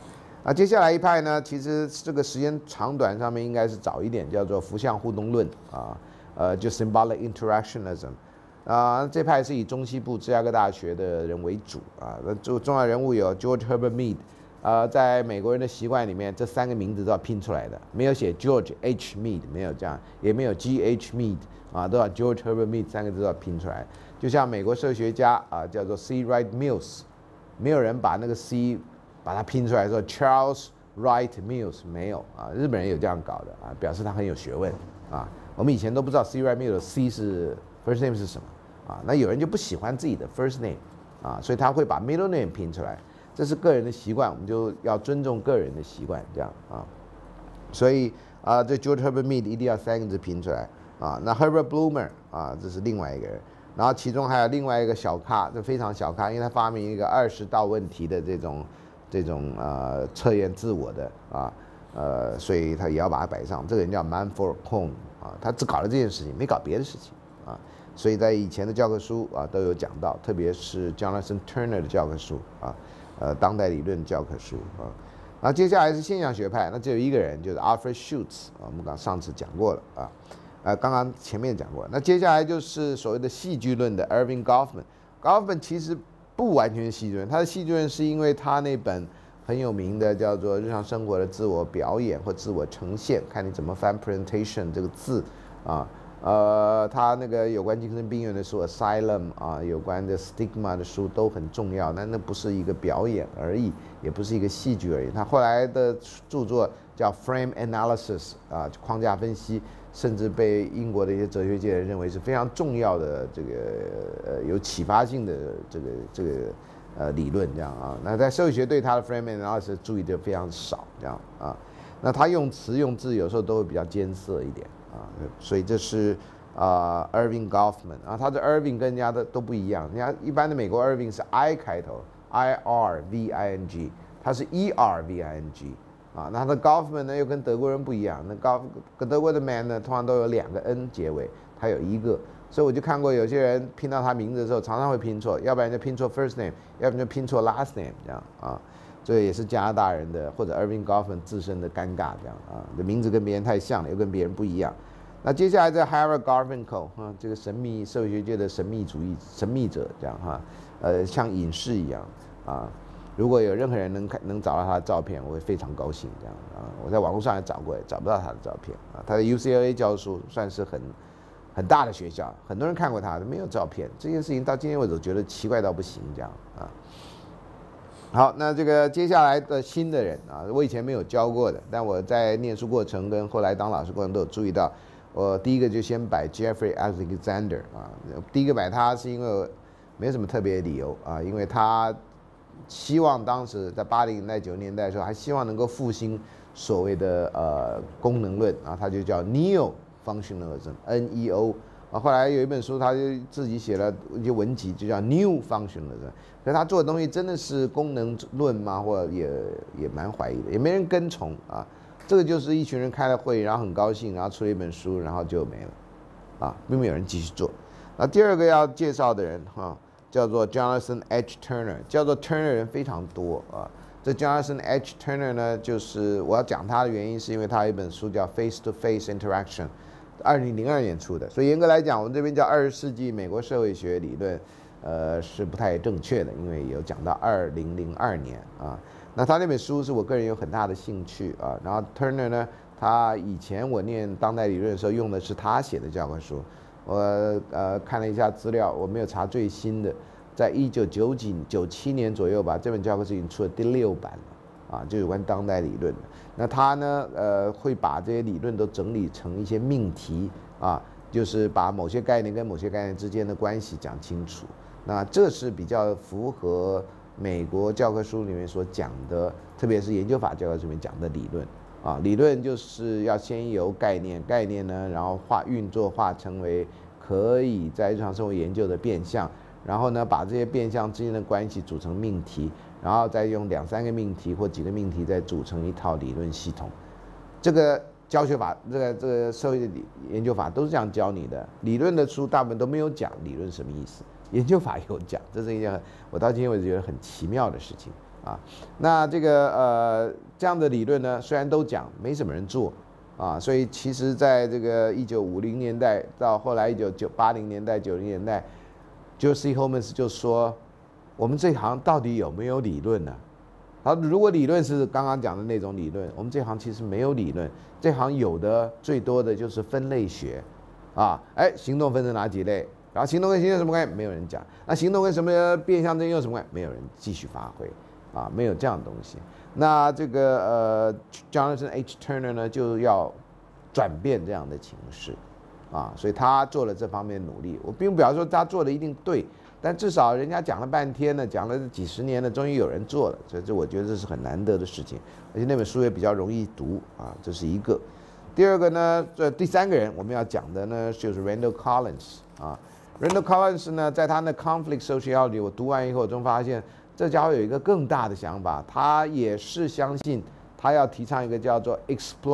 啊，接下来一派呢，其实这个时间长短上面应该是早一点，叫做符像互动论啊，呃，就 symbolic interactionism。啊，这派是以中西部芝加哥大学的人为主啊，那重重要人物有 George Herbert Mead， 啊，在美国人的习惯里面，这三个名字都要拼出来的，没有写 George H Mead， 没有这样，也没有 G H Mead， 啊，都要 George Herbert Mead 三个字都要拼出来。就像美国社会学家啊，叫做 C. Wright Mills， 没有人把那个 C 把它拼出来说 Charles Wright Mills， 没有啊，日本人有这样搞的啊，表示他很有学问啊。我们以前都不知道 C. Wright Mills C 是 first name 是什么。啊，那有人就不喜欢自己的 first name， 啊，所以他会把 middle name 拼出来，这是个人的习惯，我们就要尊重个人的习惯，这样啊。所以啊，这 George Herbert Mead 一定要三个字拼出来啊。那 Herbert Blumer 啊，这是另外一个人，然后其中还有另外一个小咖，这非常小咖，因为他发明一个二十道问题的这种这种呃测验自我的啊，呃，所以他也要把它摆上。这个人叫 Manford Kohn 啊，他只搞了这件事情，没搞别的事情啊。所以在以前的教科书啊都有讲到，特别是 Jonathan Turner 的教科书啊，呃，当代理论教科书啊。然后接下来是现象学派，那只有一个人，就是 Alfred Schutz 啊，我们刚上次讲过了啊，呃，刚刚前面讲过。那接下来就是所谓的戏剧论的 Erving Goffman。Goffman 其实不完全是戏剧论，他的戏剧论是因为他那本很有名的叫做《日常生活的自我表演或自我呈现》，看你怎么翻 presentation 这个字啊。呃，他那个有关精神病院的书 ，Asylum 啊，有关的 Stigma 的书都很重要。那那不是一个表演而已，也不是一个戏剧而已。他后来的著作叫 Frame Analysis 啊，框架分析，甚至被英国的一些哲学界人认为是非常重要的这个呃有启发性的这个这个呃理论这样啊。那在社会学对他的 Frame Analysis 注意的非常少这样啊。那他用词用字有时候都会比较艰涩一点。啊，所以这是啊、呃、Erving Goffman 啊，他的 Erving 跟人家的都不一样。人家一般的美国 Erving 是 I 开头 ，I R V I N G， 他是 E R V I N G 啊。那他的 Goffman 呢又跟德国人不一样，那高跟德国的 man 呢通常都有两个 N 结尾，他有一个，所以我就看过有些人拼到他名字的时候常常会拼错，要不然就拼错 first name， 要不然就拼错 last name 这样啊。这也是加拿大人的或者 Erving Goffman 自身的尴尬这样啊，的名字跟别人太像了，又跟别人不一样。那接下来这 Harold Garfinkel 啊，这个神秘社会学界的神秘主义神秘者这样哈，呃，像隐士一样啊。如果有任何人能看能找到他的照片，我会非常高兴这样啊。我在网络上也找过，也找不到他的照片啊。他在 U C L A 教书，算是很很大的学校，很多人看过他，没有照片。这件事情到今天为止，我觉得奇怪到不行这样啊。好，那这个接下来的新的人啊，我以前没有教过的，但我在念书过程跟后来当老师过程都有注意到。我第一个就先摆 Jeffrey Alexander 啊，第一个摆他是因为没什么特别的理由啊，因为他希望当时在八零年代九十年代的时候，还希望能够复兴所谓的呃功能论啊，他就叫 Neo Functionalism N E O 啊，后来有一本书他就自己写了一些文集，就叫 New Functionalism。可是他做的东西真的是功能论吗？或者也也蛮怀疑的，也没人跟从啊。这个就是一群人开了会，然后很高兴，然后出了一本书，然后就没了，啊，并没有人继续做。那第二个要介绍的人哈、啊，叫做 Jonathan H. Turner， 叫做 Turner 人非常多啊。这 Jonathan H. Turner 呢，就是我要讲他的原因，是因为他有一本书叫《Face to Face Interaction》，二零零二年出的。所以严格来讲，我们这边叫二十世纪美国社会学理论，呃，是不太正确的，因为有讲到二零零二年啊。那他那本书是我个人有很大的兴趣啊，然后 Turner 呢，他以前我念当代理论的时候用的是他写的教科书，我呃看了一下资料，我没有查最新的，在一九九几九七年左右吧，这本教科书已经出了第六版了啊，就有关当代理论的。那他呢，呃，会把这些理论都整理成一些命题啊，就是把某些概念跟某些概念之间的关系讲清楚。那这是比较符合美国教科书里面所讲的，特别是研究法教科书里面讲的理论啊，理论就是要先由概念，概念呢，然后化运作化成为可以在日常生活研究的变项，然后呢，把这些变项之间的关系组成命题，然后再用两三个命题或几个命题再组成一套理论系统。这个教学法，这个这个社会研究法都是这样教你的。理论的书大部分都没有讲理论什么意思。研究法有讲，这是一件我到今天为止觉得很奇妙的事情啊。那这个呃这样的理论呢，虽然都讲，没什么人做啊，所以其实在这个一九五零年代到后来一九九八零年代、九零年代 ，Joseph Holmes 就说，我们这行到底有没有理论呢？好，如果理论是刚刚讲的那种理论，我们这行其实没有理论，这行有的最多的就是分类学，啊，哎，行动分成哪几类？然后行动跟行动有什么关系？没有人讲。那行动跟什么变相真有什么关系？没有人继续发挥，啊，没有这样的东西。那这个呃 ，Jonathan H. Turner 呢，就要转变这样的情势，啊，所以他做了这方面努力。我并不表示说他做的一定对。但至少人家讲了半天呢，讲了几十年了，终于有人做了，所以这我觉得这是很难得的事情，而且那本书也比较容易读啊，这是一个。第二个呢，这第三个人我们要讲的呢，就是 Randall Collins 啊 ，Randall Collins 呢，在他的 Conflict Sociology 我读完以后，我终发现这家伙有一个更大的想法，他也是相信他要提倡一个叫做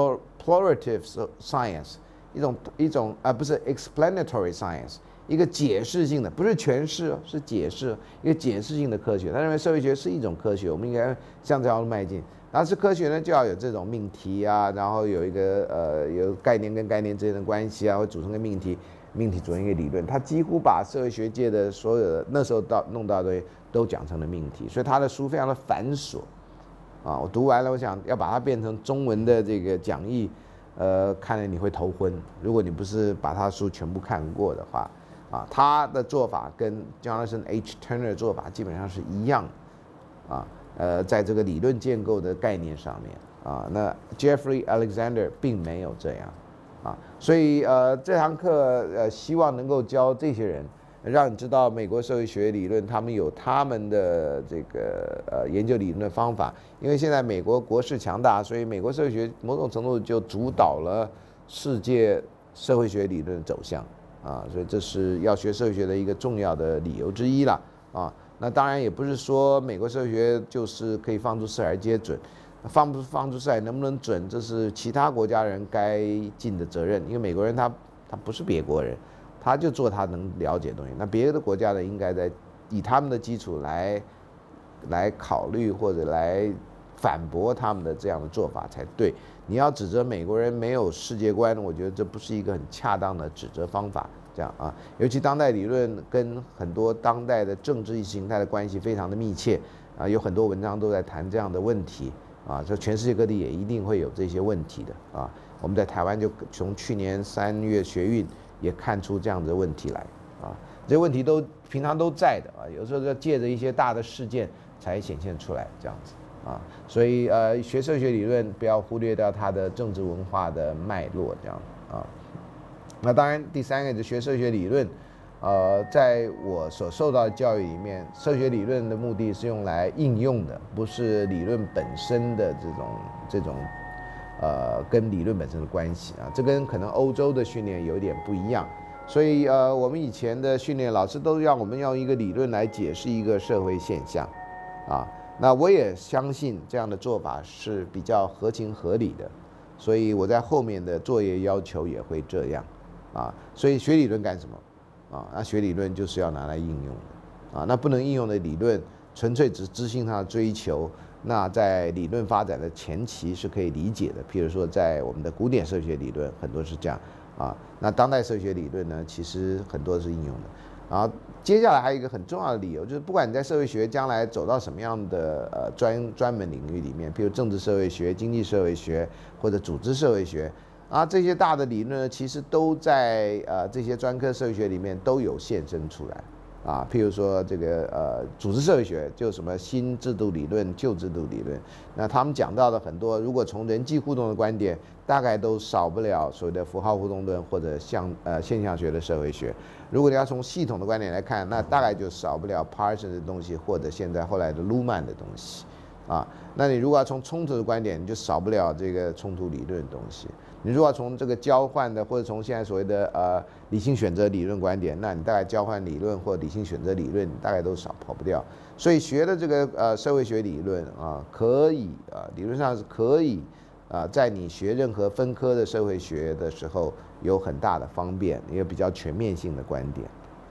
Explorative Science， 一种一种啊不是 Explanatory Science。一个解释性的，不是诠释，是解释，一个解释性的科学。他认为社会学是一种科学，我们应该向这条路迈进。然后是科学呢，就要有这种命题啊，然后有一个呃有概念跟概念之间的关系啊，会组成个命题，命题组成一个理论。他几乎把社会学界的所有的那时候到弄到的都讲成了命题，所以他的书非常的繁琐啊。我读完了，我想要把它变成中文的这个讲义，呃，看了你会头昏。如果你不是把他的书全部看过的话。啊，他的做法跟 Jonathan H. Turner 的做法基本上是一样，啊，呃，在这个理论建构的概念上面，啊，那 Jeffrey Alexander 并没有这样，啊，所以呃，这堂课呃，希望能够教这些人，让你知道美国社会学理论，他们有他们的这个呃研究理论的方法，因为现在美国国势强大，所以美国社会学某种程度就主导了世界社会学理论的走向。啊，所以这是要学社会学的一个重要的理由之一了啊。那当然也不是说美国社会学就是可以放诸四海皆准，放不放诸四海能不能准，这是其他国家人该尽的责任。因为美国人他他不是别国人，他就做他能了解的东西。那别的国家呢，应该在以他们的基础来来考虑或者来反驳他们的这样的做法才对。你要指责美国人没有世界观，我觉得这不是一个很恰当的指责方法。这样啊，尤其当代理论跟很多当代的政治意识形态的关系非常的密切啊，有很多文章都在谈这样的问题啊，这全世界各地也一定会有这些问题的啊。我们在台湾就从去年三月学运也看出这样的问题来啊，这些问题都平常都在的啊，有时候要借着一些大的事件才显现出来这样子。啊，所以呃，学社会学理论不要忽略掉它的政治文化的脉络，这样啊。那当然，第三个就学社会学理论，呃，在我所受到的教育里面，社会学理论的目的是用来应用的，不是理论本身的这种这种呃跟理论本身的关系啊。这跟可能欧洲的训练有点不一样。所以呃，我们以前的训练老师都让我们用一个理论来解释一个社会现象，啊。那我也相信这样的做法是比较合情合理的，所以我在后面的作业要求也会这样，啊，所以学理论干什么？啊，那学理论就是要拿来应用的，啊，那不能应用的理论，纯粹只知性上的追求，那在理论发展的前期是可以理解的。譬如说，在我们的古典社会学理论很多是这样，啊，那当代社会学理论呢，其实很多是应用的。然后接下来还有一个很重要的理由，就是不管你在社会学将来走到什么样的呃专专门领域里面，譬如政治社会学、经济社会学或者组织社会学啊，这些大的理论呢，其实都在呃这些专科社会学里面都有现身出来啊。譬如说这个呃组织社会学，就什么新制度理论、旧制度理论，那他们讲到的很多，如果从人际互动的观点，大概都少不了所谓的符号互动论或者像呃现象学的社会学。如果你要从系统的观点来看，那大概就少不了 Parsons 的东西，或者现在后来的 Luhmann 的东西，啊，那你如果要从冲突的观点，你就少不了这个冲突理论的东西。你如果要从这个交换的，或者从现在所谓的呃理性选择理论观点，那你大概交换理论或理性选择理论，你大概都少跑不掉。所以学的这个呃社会学理论啊，可以啊，理论上是可以啊，在你学任何分科的社会学的时候，有很大的方便，一个比较全面性的观点啊。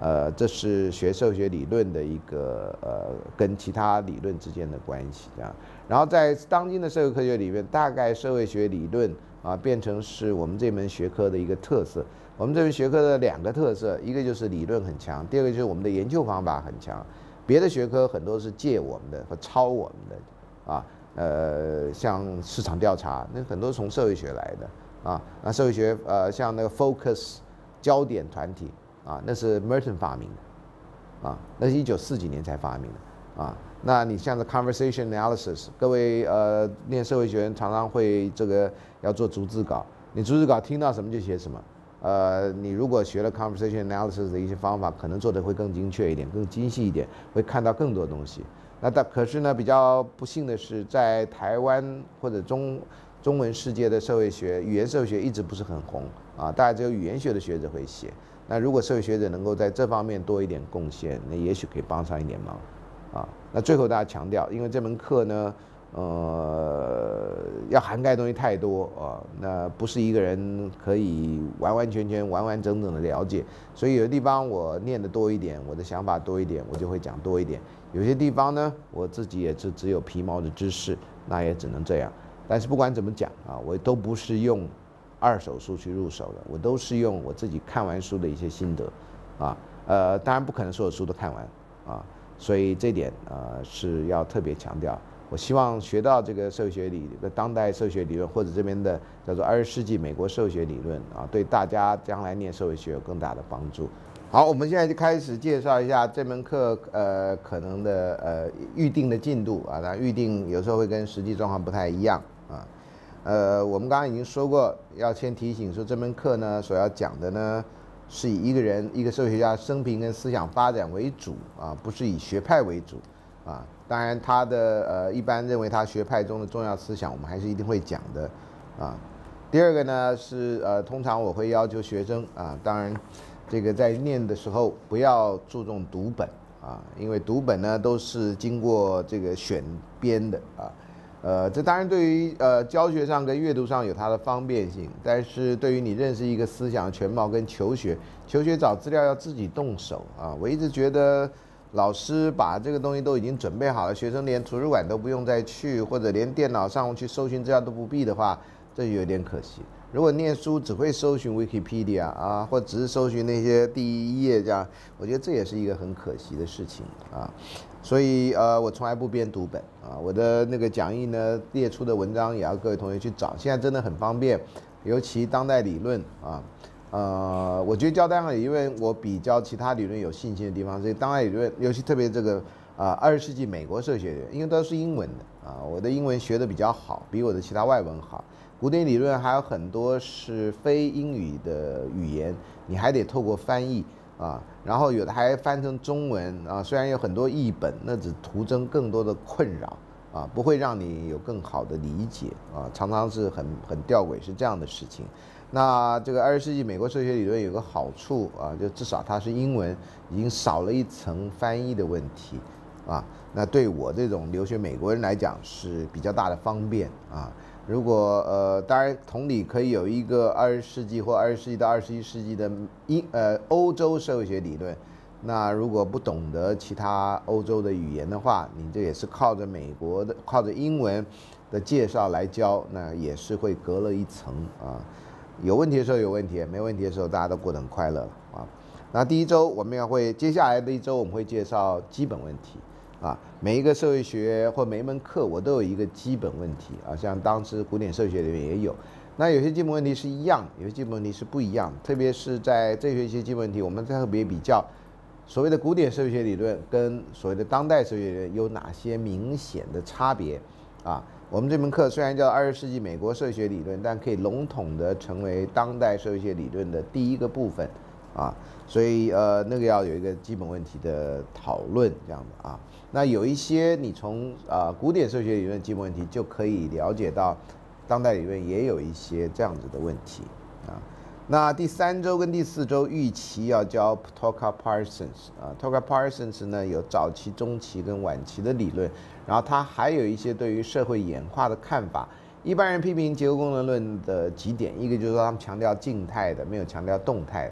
呃，这是学社会学理论的一个呃跟其他理论之间的关系啊。然后在当今的社会科学里面，大概社会学理论啊变成是我们这门学科的一个特色。我们这门学科的两个特色，一个就是理论很强，第二个就是我们的研究方法很强。别的学科很多是借我们的和抄我们的啊，呃，像市场调查，那很多是从社会学来的啊。那社会学呃，像那个 focus 焦点团体啊，那是 Merton 发明的啊，那是一九四几年才发明的啊。那你像这 conversation analysis， 各位呃念社会学人常常会这个要做逐字稿，你逐字稿听到什么就写什么。呃，你如果学了 conversation analysis 的一些方法，可能做的会更精确一点，更精细一点，会看到更多东西。那但可是呢，比较不幸的是，在台湾或者中中文世界的社会学、语言社会学一直不是很红啊，大概只有语言学的学者会写。那如果社会学者能够在这方面多一点贡献，那也许可以帮上一点忙啊。那最后大家强调，因为这门课呢，呃，要涵盖的东西太多啊，那不是一个人可以完完全全、完完整整的了解。所以有的地方我念的多一点，我的想法多一点，我就会讲多一点。有些地方呢，我自己也是只有皮毛的知识，那也只能这样。但是不管怎么讲啊，我都不是用二手书去入手的，我都是用我自己看完书的一些心得啊。呃，当然不可能所有书都看完啊，所以这点呃是要特别强调。我希望学到这个社会学理的当代社会学理论，或者这边的叫做二十世纪美国社会学理论啊，对大家将来念社会学有更大的帮助。好，我们现在就开始介绍一下这门课呃可能的呃预定的进度啊，那预定有时候会跟实际状况不太一样啊。呃，我们刚刚已经说过，要先提醒说这门课呢所要讲的呢是以一个人一个社会学家生平跟思想发展为主啊，不是以学派为主啊。当然，他的呃一般认为他学派中的重要思想，我们还是一定会讲的啊。第二个呢是呃，通常我会要求学生啊，当然这个在念的时候不要注重读本啊，因为读本呢都是经过这个选编的啊。呃，这当然对于呃教学上跟阅读上有它的方便性，但是对于你认识一个思想全貌跟求学，求学找资料要自己动手啊。我一直觉得。老师把这个东西都已经准备好了，学生连图书馆都不用再去，或者连电脑上去搜寻资料都不必的话，这就有点可惜。如果念书只会搜寻 Wikipedia 啊，或只是搜寻那些第一页这样，我觉得这也是一个很可惜的事情啊。所以呃，我从来不编读本啊，我的那个讲义呢列出的文章也要各位同学去找，现在真的很方便，尤其当代理论啊。呃，我觉得教当代理论，我比较其他理论有信心的地方，所以当代理论，尤其特别这个啊，二十世纪美国社会学理论，因为都是英文的啊，我的英文学的比较好，比我的其他外文好。古典理论还有很多是非英语的语言，你还得透过翻译啊，然后有的还翻成中文啊，虽然有很多译本，那只徒增更多的困扰啊，不会让你有更好的理解啊，常常是很很吊诡，是这样的事情。那这个二十世纪美国社会学理论有个好处啊，就至少它是英文，已经少了一层翻译的问题啊。那对我这种留学美国人来讲是比较大的方便啊。如果呃，当然同理可以有一个二十世纪或二十世纪到二十一世纪的英呃欧洲社会学理论，那如果不懂得其他欧洲的语言的话，你这也是靠着美国的靠着英文的介绍来教，那也是会隔了一层啊。有问题的时候有问题，没问题的时候大家都过得很快乐啊。那第一周我们要会，接下来的一周我们会介绍基本问题啊。每一个社会学或每一门课我都有一个基本问题啊，像当时古典社会学里面也有。那有些基本问题是一样，有些基本问题是不一样，特别是在这学期基本问题，我们特别比较所谓的古典社会学理论跟所谓的当代社会学理论有哪些明显的差别啊。我们这门课虽然叫二十世纪美国社会学理论，但可以笼统的成为当代社会学理论的第一个部分啊，所以呃那个要有一个基本问题的讨论这样的啊。那有一些你从啊古典社会学理论基本问题就可以了解到，当代理论也有一些这样子的问题啊。那第三周跟第四周预期要教 Toka Parsons 啊 ，Toka Parsons 呢有早期、中期跟晚期的理论，然后他还有一些对于社会演化的看法。一般人批评结构功能论的几点，一个就是说他们强调静态的，没有强调动态的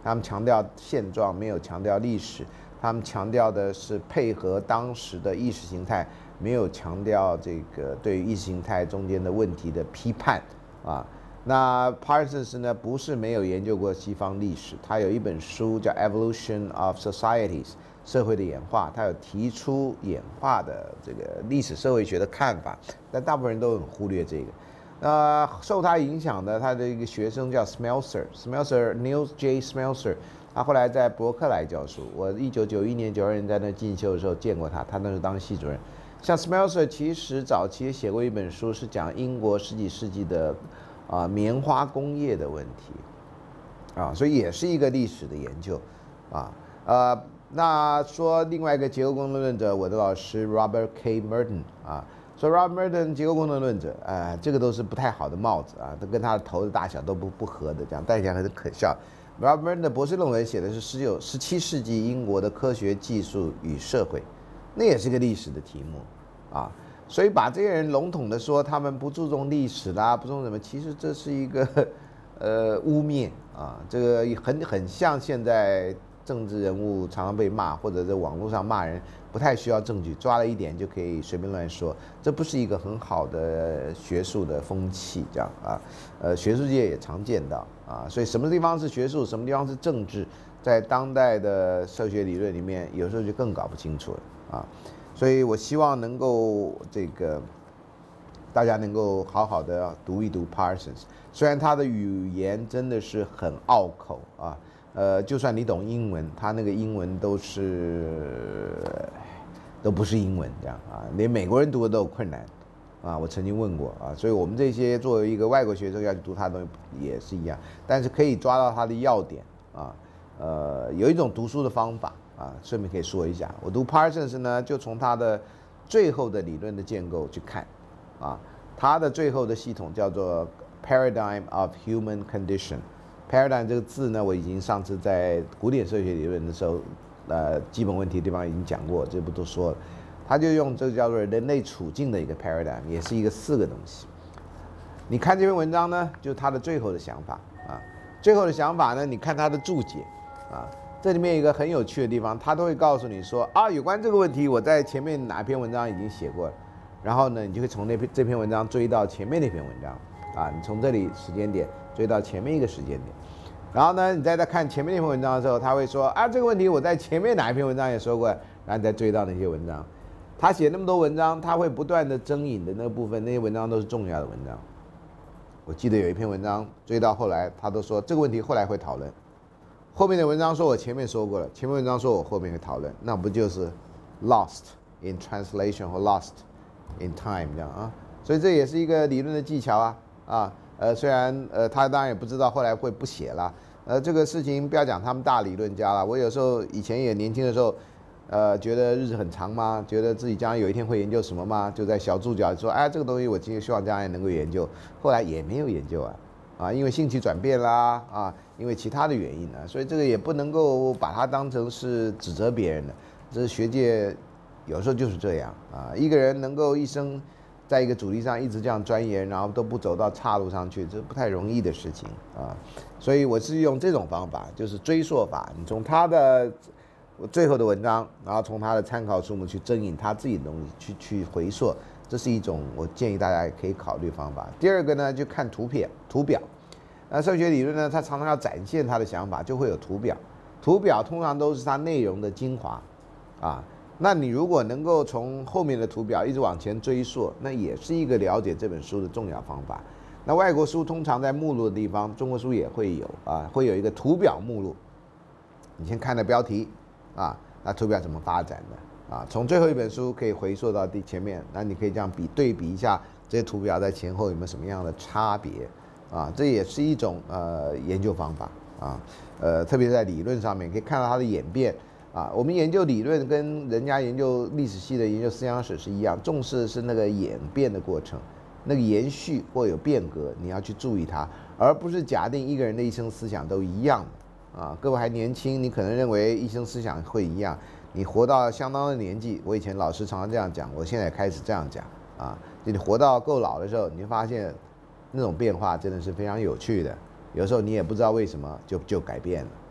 他们强调现状，没有强调历史。他们强调的是配合当时的意识形态，没有强调这个对于意识形态中间的问题的批判啊。那 Parsons 呢，不是没有研究过西方历史，他有一本书叫《Evolution of Societies》，社会的演化，他有提出演化的这个历史社会学的看法，但大部分人都很忽略这个。那受他影响的，他的一个学生叫 Smelser，Smelser Niels J. Smelser。他后来在伯克莱教书，我一九九一年、九二年在那进修的时候见过他，他那时候当系主任。像 Smelser 其实早期写过一本书，是讲英国十几世纪的啊、呃、棉花工业的问题，啊，所以也是一个历史的研究，啊，呃，那说另外一个结构工程论者，我的老师 Robert K. Merton 啊，说 Robert Merton 结构工程论者，啊、呃，这个都是不太好的帽子啊，都跟他的头的大小都不不合的，这样戴起来很可笑。Robert Merton 的博士论文写的是十九、十七世纪英国的科学技术与社会，那也是个历史的题目啊。所以把这些人笼统的说他们不注重历史啦，不注重什么，其实这是一个呃污蔑啊。这个很很像现在政治人物常常被骂，或者在网络上骂人，不太需要证据，抓了一点就可以随便乱说，这不是一个很好的学术的风气，这样啊。呃，学术界也常见到啊，所以什么地方是学术，什么地方是政治，在当代的社会学理论里面，有时候就更搞不清楚了啊。所以我希望能够这个大家能够好好的读一读 Parsons， 虽然他的语言真的是很拗口啊，呃，就算你懂英文，他那个英文都是都不是英文这样啊，连美国人读的都有困难。啊，我曾经问过啊，所以我们这些作为一个外国学生要去读他的东西也是一样，但是可以抓到他的要点啊。呃，有一种读书的方法啊，顺便可以说一下，我读 Parsons 呢，就从他的最后的理论的建构去看啊，他的最后的系统叫做 Paradigm of Human Condition。Paradigm 这个字呢，我已经上次在古典社会学理论的时候，呃，基本问题地方已经讲过，这不都说了。他就用这个叫做人类处境的一个 paradigm， 也是一个四个东西。你看这篇文章呢，就是他的最后的想法啊。最后的想法呢，你看他的注解啊，这里面有一个很有趣的地方，他都会告诉你说啊，有关这个问题，我在前面哪篇文章已经写过了。然后呢，你就会从那篇这篇文章追到前面那篇文章啊，你从这里时间点追到前面一个时间点。然后呢，你再再看前面那篇文章的时候，他会说啊，这个问题我在前面哪一篇文章也说过，然后你再追到那些文章。他写那么多文章，他会不断的征引的那部分，那些文章都是重要的文章。我记得有一篇文章追到后来，他都说这个问题后来会讨论。后面的文章说我前面说过了，前面文章说我后面会讨论，那不就是 lost in translation 或 lost in time 这样啊？所以这也是一个理论的技巧啊啊呃，虽然呃他当然也不知道后来会不写了，呃这个事情不要讲他们大理论家了，我有时候以前也年轻的时候。呃，觉得日子很长吗？觉得自己将来有一天会研究什么吗？就在小注脚说，哎，这个东西我今天希望将来能够研究。后来也没有研究啊，啊，因为兴趣转变啦，啊，因为其他的原因呢，所以这个也不能够把它当成是指责别人的。这是学界有时候就是这样啊，一个人能够一生在一个主题上一直这样钻研，然后都不走到岔路上去，这不太容易的事情啊。所以我是用这种方法，就是追溯法，你从他的。最后的文章，然后从他的参考书目去征引他自己的东西，去去回溯，这是一种我建议大家可以考虑方法。第二个呢，就看图片、图表。那社会学理论呢，它常常要展现他的想法，就会有图表。图表通常都是它内容的精华，啊，那你如果能够从后面的图表一直往前追溯，那也是一个了解这本书的重要方法。那外国书通常在目录的地方，中国书也会有啊，会有一个图表目录。你先看的标题。啊，那图表怎么发展的啊？从最后一本书可以回溯到第前面，那你可以这样比对比一下这些图表在前后有没有什么样的差别啊？这也是一种呃研究方法啊，呃，特别在理论上面可以看到它的演变啊。我们研究理论跟人家研究历史系的研究思想史是一样，重视的是那个演变的过程，那个延续或有变革，你要去注意它，而不是假定一个人的一生思想都一样的。啊，各位还年轻，你可能认为一生思想会一样。你活到相当的年纪，我以前老师常常这样讲，我现在开始这样讲啊。就你活到够老的时候，你会发现那种变化真的是非常有趣的。有时候你也不知道为什么就就改变了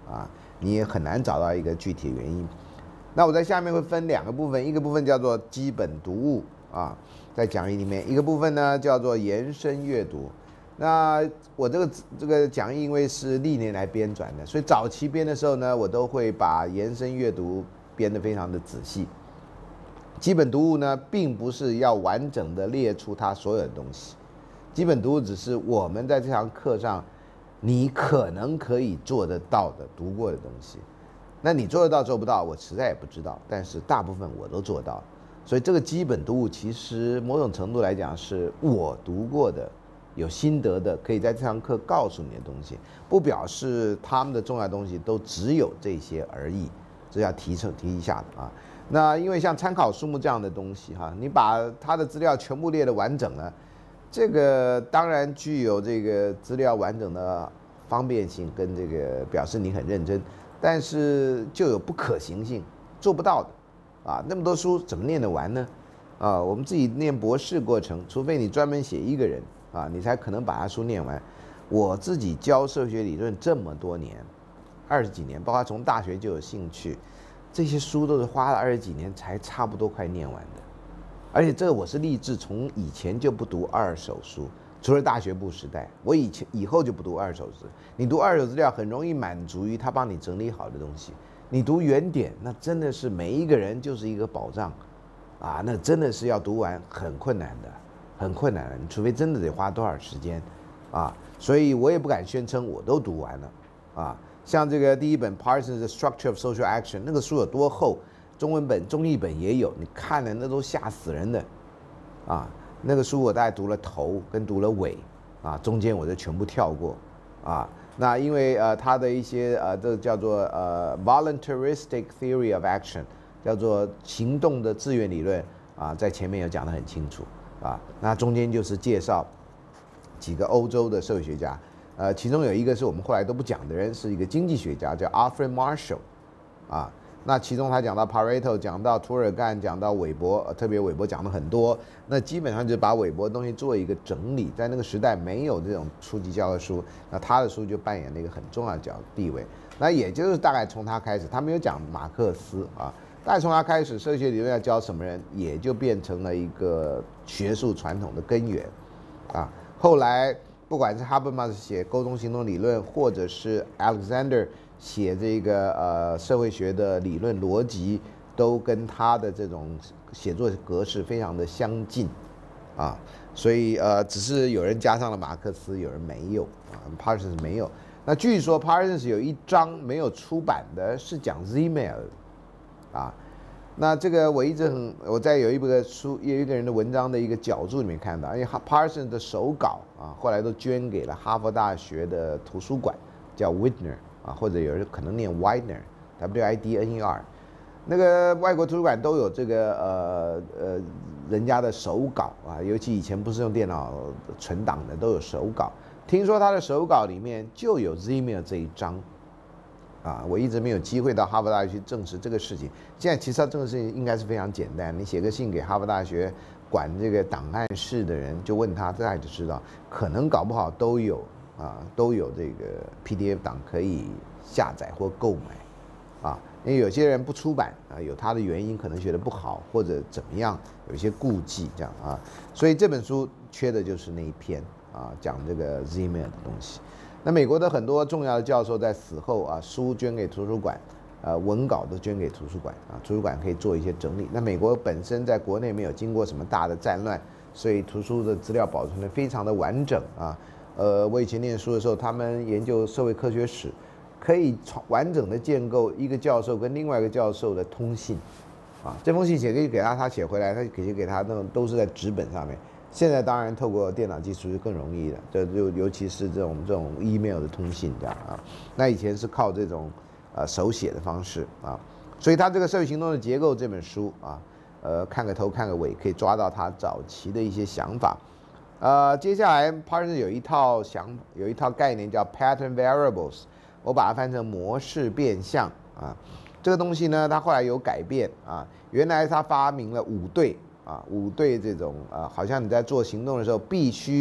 啊，你也很难找到一个具体的原因。那我在下面会分两个部分，一个部分叫做基本读物啊，在讲义里面，一个部分呢叫做延伸阅读。那我这个这个讲义因为是历年来编纂的，所以早期编的时候呢，我都会把延伸阅读编得非常的仔细。基本读物呢，并不是要完整的列出它所有的东西，基本读物只是我们在这堂课上你可能可以做得到的读过的东西。那你做得到做不到，我实在也不知道，但是大部分我都做到了。所以这个基本读物其实某种程度来讲是我读过的、有心得的，可以在这堂课告诉你的东西，不表示他们的重要东西都只有这些而已，这要提成提一下的啊。那因为像参考书目这样的东西哈，你把它的资料全部列得完整了，这个当然具有这个资料完整的方便性跟这个表示你很认真。但是就有不可行性，做不到的，啊，那么多书怎么念得完呢？啊，我们自己念博士过程，除非你专门写一个人啊，你才可能把他书念完。我自己教社会学理论这么多年，二十几年，包括从大学就有兴趣，这些书都是花了二十几年才差不多快念完的。而且这个我是立志从以前就不读二手书。除了大学部时代，我以前以后就不读二手资。你读二手资料很容易满足于他帮你整理好的东西。你读原点，那真的是每一个人就是一个宝藏，啊，那真的是要读完很困难的，很困难的。你除非真的得花多少时间，啊，所以我也不敢宣称我都读完了，啊，像这个第一本 Parsons 的 Structure of Social Action 那个书有多厚，中文本、中译本也有，你看了那都吓死人的，啊。那个书我大概读了头跟读了尾，啊，中间我就全部跳过，啊，那因为呃它的一些呃这叫做呃 voluntaristic theory of action， 叫做行动的自愿理论啊，在前面有讲得很清楚啊，那中间就是介绍几个欧洲的社会学家，呃，其中有一个是我们后来都不讲的人，是一个经济学家叫 Alfred Marshall， 啊。那其中他讲到 Pareto， 讲到涂尔干，讲到韦伯，特别韦伯讲了很多。那基本上就把韦伯的东西做一个整理，在那个时代没有这种初级教科书，那他的书就扮演了一个很重要的角地位。那也就是大概从他开始，他没有讲马克思啊，大概从他开始，社会学理论要教什么人，也就变成了一个学术传统的根源啊。后来不管是哈伯马斯写沟通行动理论，或者是 Alexander。写这个呃社会学的理论逻辑，都跟他的这种写作格式非常的相近，啊，所以呃只是有人加上了马克思，有人没有啊 ，Parsons 没有。那据说 Parsons 有一章没有出版的是讲 Zeimel， 啊，那这个我一直很我在有一本书有一个人的文章的一个角注里面看到，因为 Parsons 的手稿啊后来都捐给了哈佛大学的图书馆，叫 Widner。啊，或者有人可能念 Widener，W I D N E R， 那个外国图书馆都有这个呃呃人家的手稿啊，尤其以前不是用电脑存档的，都有手稿。听说他的手稿里面就有 Zeimel 这一章，啊，我一直没有机会到哈佛大学去证实这个事情。现在其实这个事情应该是非常简单，你写个信给哈佛大学管这个档案室的人，就问他，大概就知道，可能搞不好都有。啊，都有这个 P D F 档可以下载或购买，啊，因为有些人不出版啊，有他的原因，可能觉得不好或者怎么样，有一些顾忌这样啊，所以这本书缺的就是那一篇啊，讲这个 Zeimel 的东西。那美国的很多重要的教授在死后啊，书捐给图书馆，呃，文稿都捐给图书馆啊，图书馆可以做一些整理。那美国本身在国内没有经过什么大的战乱，所以图书的资料保存得非常的完整啊。呃，我以前念书的时候，他们研究社会科学史，可以完整的建构一个教授跟另外一个教授的通信，啊，这封信写给给他，他写回来，他给给他那种都是在纸本上面。现在当然透过电脑技术是更容易的，这就尤其是这种这种 email 的通信这样啊。那以前是靠这种呃手写的方式啊，所以他这个社会行动的结构这本书啊，呃，看个头看个尾，可以抓到他早期的一些想法。呃，接下来 Parsons 有一套想有一套概念叫 pattern variables， 我把它翻成模式变项啊。这个东西呢，它后来有改变啊。原来他发明了五对啊，五对这种啊，好像你在做行动的时候必须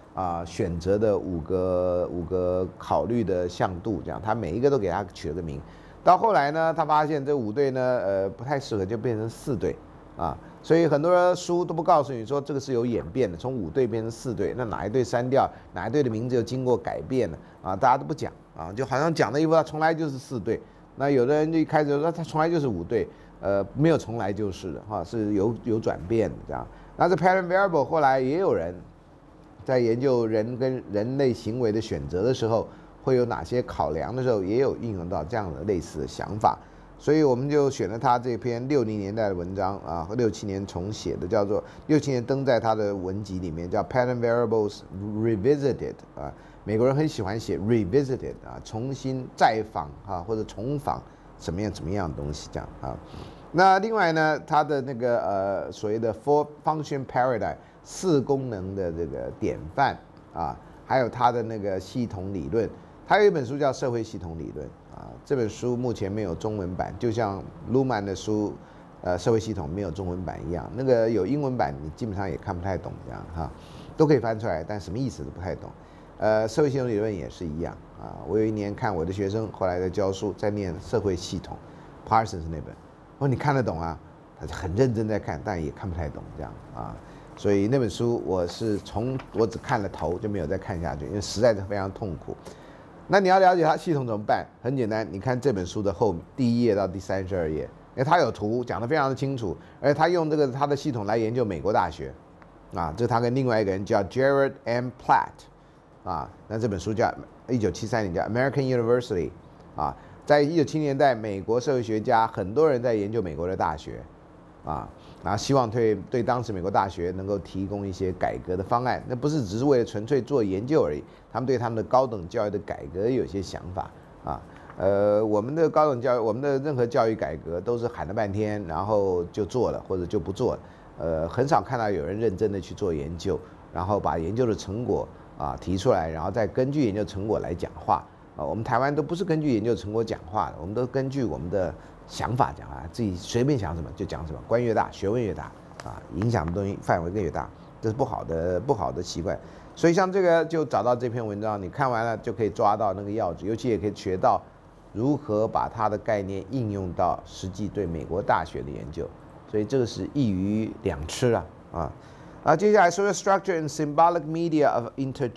啊选择的五个五个考虑的向度，这样他每一个都给他取了个名。到后来呢，他发现这五队呢，呃，不太适合，就变成四队啊。所以很多书都不告诉你说这个是有演变的，从五队变成四队，那哪一队删掉，哪一队的名字又经过改变了啊？大家都不讲啊，就好像讲的一副他从来就是四队。那有的人就一开始说他从来就是五队，呃，没有从来就是的哈，是有有转变的这样。那这 pattern variable 后来也有人在研究人跟人类行为的选择的时候，会有哪些考量的时候，也有应用到这样的类似的想法。所以我们就选了他这篇六零年代的文章啊，和六七年重写的，叫做六七年登在他的文集里面，叫 Pattern Variables Revisited 啊。美国人很喜欢写 revisited 啊，重新再访啊，或者重访什么样怎么样的东西这样啊。那另外呢，它的那个呃所谓的 four function paradigm 四功能的这个典范啊，还有它的那个系统理论，它有一本书叫《社会系统理论》。啊，这本书目前没有中文版，就像鲁曼的书，呃，社会系统没有中文版一样。那个有英文版，你基本上也看不太懂，这样哈，都可以翻出来，但什么意思都不太懂。呃，社会系统理论也是一样啊。我有一年看我的学生后来在教书，在念社会系统 ，Parsons 那本，我说你看得懂啊？他就很认真在看，但也看不太懂这样啊。所以那本书我是从我只看了头就没有再看下去，因为实在是非常痛苦。那你要了解它系统怎么办？很简单，你看这本书的后第一页到第三十二页，因为它有图，讲得非常的清楚，而且他用这个他的系统来研究美国大学，啊，这是他跟另外一个人叫 Jared M. Platt， 啊，那这本书叫一九七三年叫 American University， 啊，在一九七零年代，美国社会学家很多人在研究美国的大学，啊，然后希望对对当时美国大学能够提供一些改革的方案，那不是只是为了纯粹做研究而已。他们对他们的高等教育的改革有些想法啊，呃，我们的高等教育，我们的任何教育改革都是喊了半天，然后就做了或者就不做了，呃，很少看到有人认真的去做研究，然后把研究的成果啊提出来，然后再根据研究成果来讲话啊。我们台湾都不是根据研究成果讲话的，我们都根据我们的想法讲话，自己随便想什么就讲什么，官越大，学问越大啊，影响的东西范围更越大，这是不好的不好的习惯。所以像这个就找到这篇文章，你看完了就可以抓到那个要旨，尤其也可以学到如何把它的概念应用到实际对美国大学的研究，所以这个是一鱼两吃啊啊啊！接下来说说 structure and symbolic media of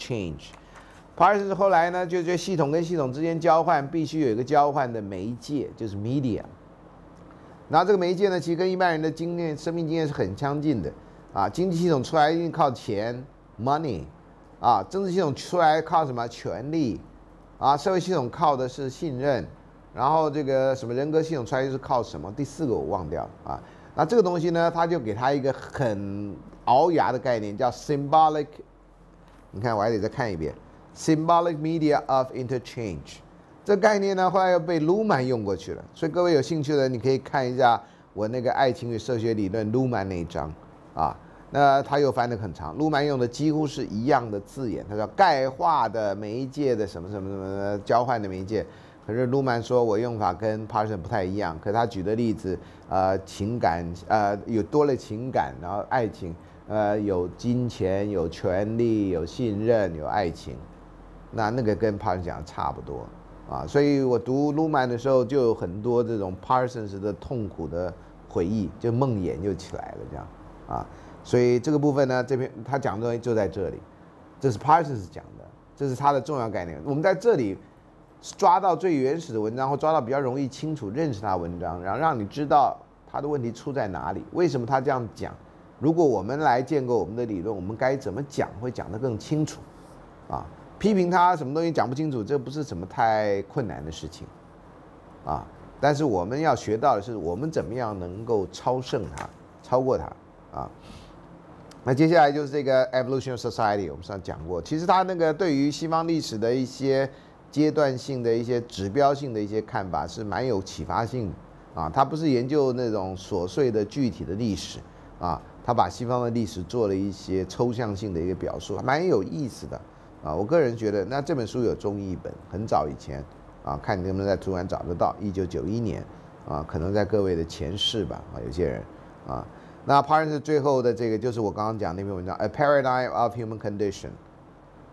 interchange。Parsons 后来呢，就觉得系统跟系统之间交换必须有一个交换的媒介，就是 media。然后这个媒介呢，其实跟一般人的经验、生命经验是很相近的啊。经济系统出来一定靠钱 ，money。啊，政治系统出来靠什么？权力，啊，社会系统靠的是信任，然后这个什么人格系统出来就是靠什么？第四个我忘掉了啊。那这个东西呢，他就给他一个很鳌牙的概念，叫 symbolic。你看，我还得再看一遍 symbolic media of interchange。这个概念呢，后来又被鲁曼用过去了。所以各位有兴趣的，你可以看一下我那个《爱情与社学理论》鲁曼那一章啊。那他又翻得很长，鲁曼用的几乎是一样的字眼，他叫概化的媒介的什么什么什么交换的媒介。可是鲁曼说我用法跟 Parsons 不太一样，可是他举的例子，呃，情感，呃，有多了情感，然后爱情，呃，有金钱，有权利，有信任，有爱情，那那个跟 Parsons 讲的差不多啊。所以我读鲁曼的时候，就有很多这种 Parsons 的痛苦的回忆，就梦魇就起来了这样啊。所以这个部分呢，这篇他讲的东西就在这里，这是 Parsons 讲的，这是他的重要概念。我们在这里抓到最原始的文章，或抓到比较容易清楚认识他的文章，然后让你知道他的问题出在哪里，为什么他这样讲。如果我们来建构我们的理论，我们该怎么讲会讲得更清楚啊？批评他什么东西讲不清楚，这不是什么太困难的事情啊。但是我们要学到的是，我们怎么样能够超胜它，超过它啊。那接下来就是这个 Evolution of Society， 我们上讲过，其实它那个对于西方历史的一些阶段性的一些指标性的一些看法是蛮有启发性的啊。它不是研究那种琐碎的具体的历史啊，它把西方的历史做了一些抽象性的一个表述，蛮有意思的啊。我个人觉得，那这本书有中译本，很早以前啊，看你能不能在图书馆找得到，一九九一年啊，可能在各位的前世吧啊，有些人啊。那 Parsons 最后的这个就是我刚刚讲那篇文章《A Paradigm of Human Condition》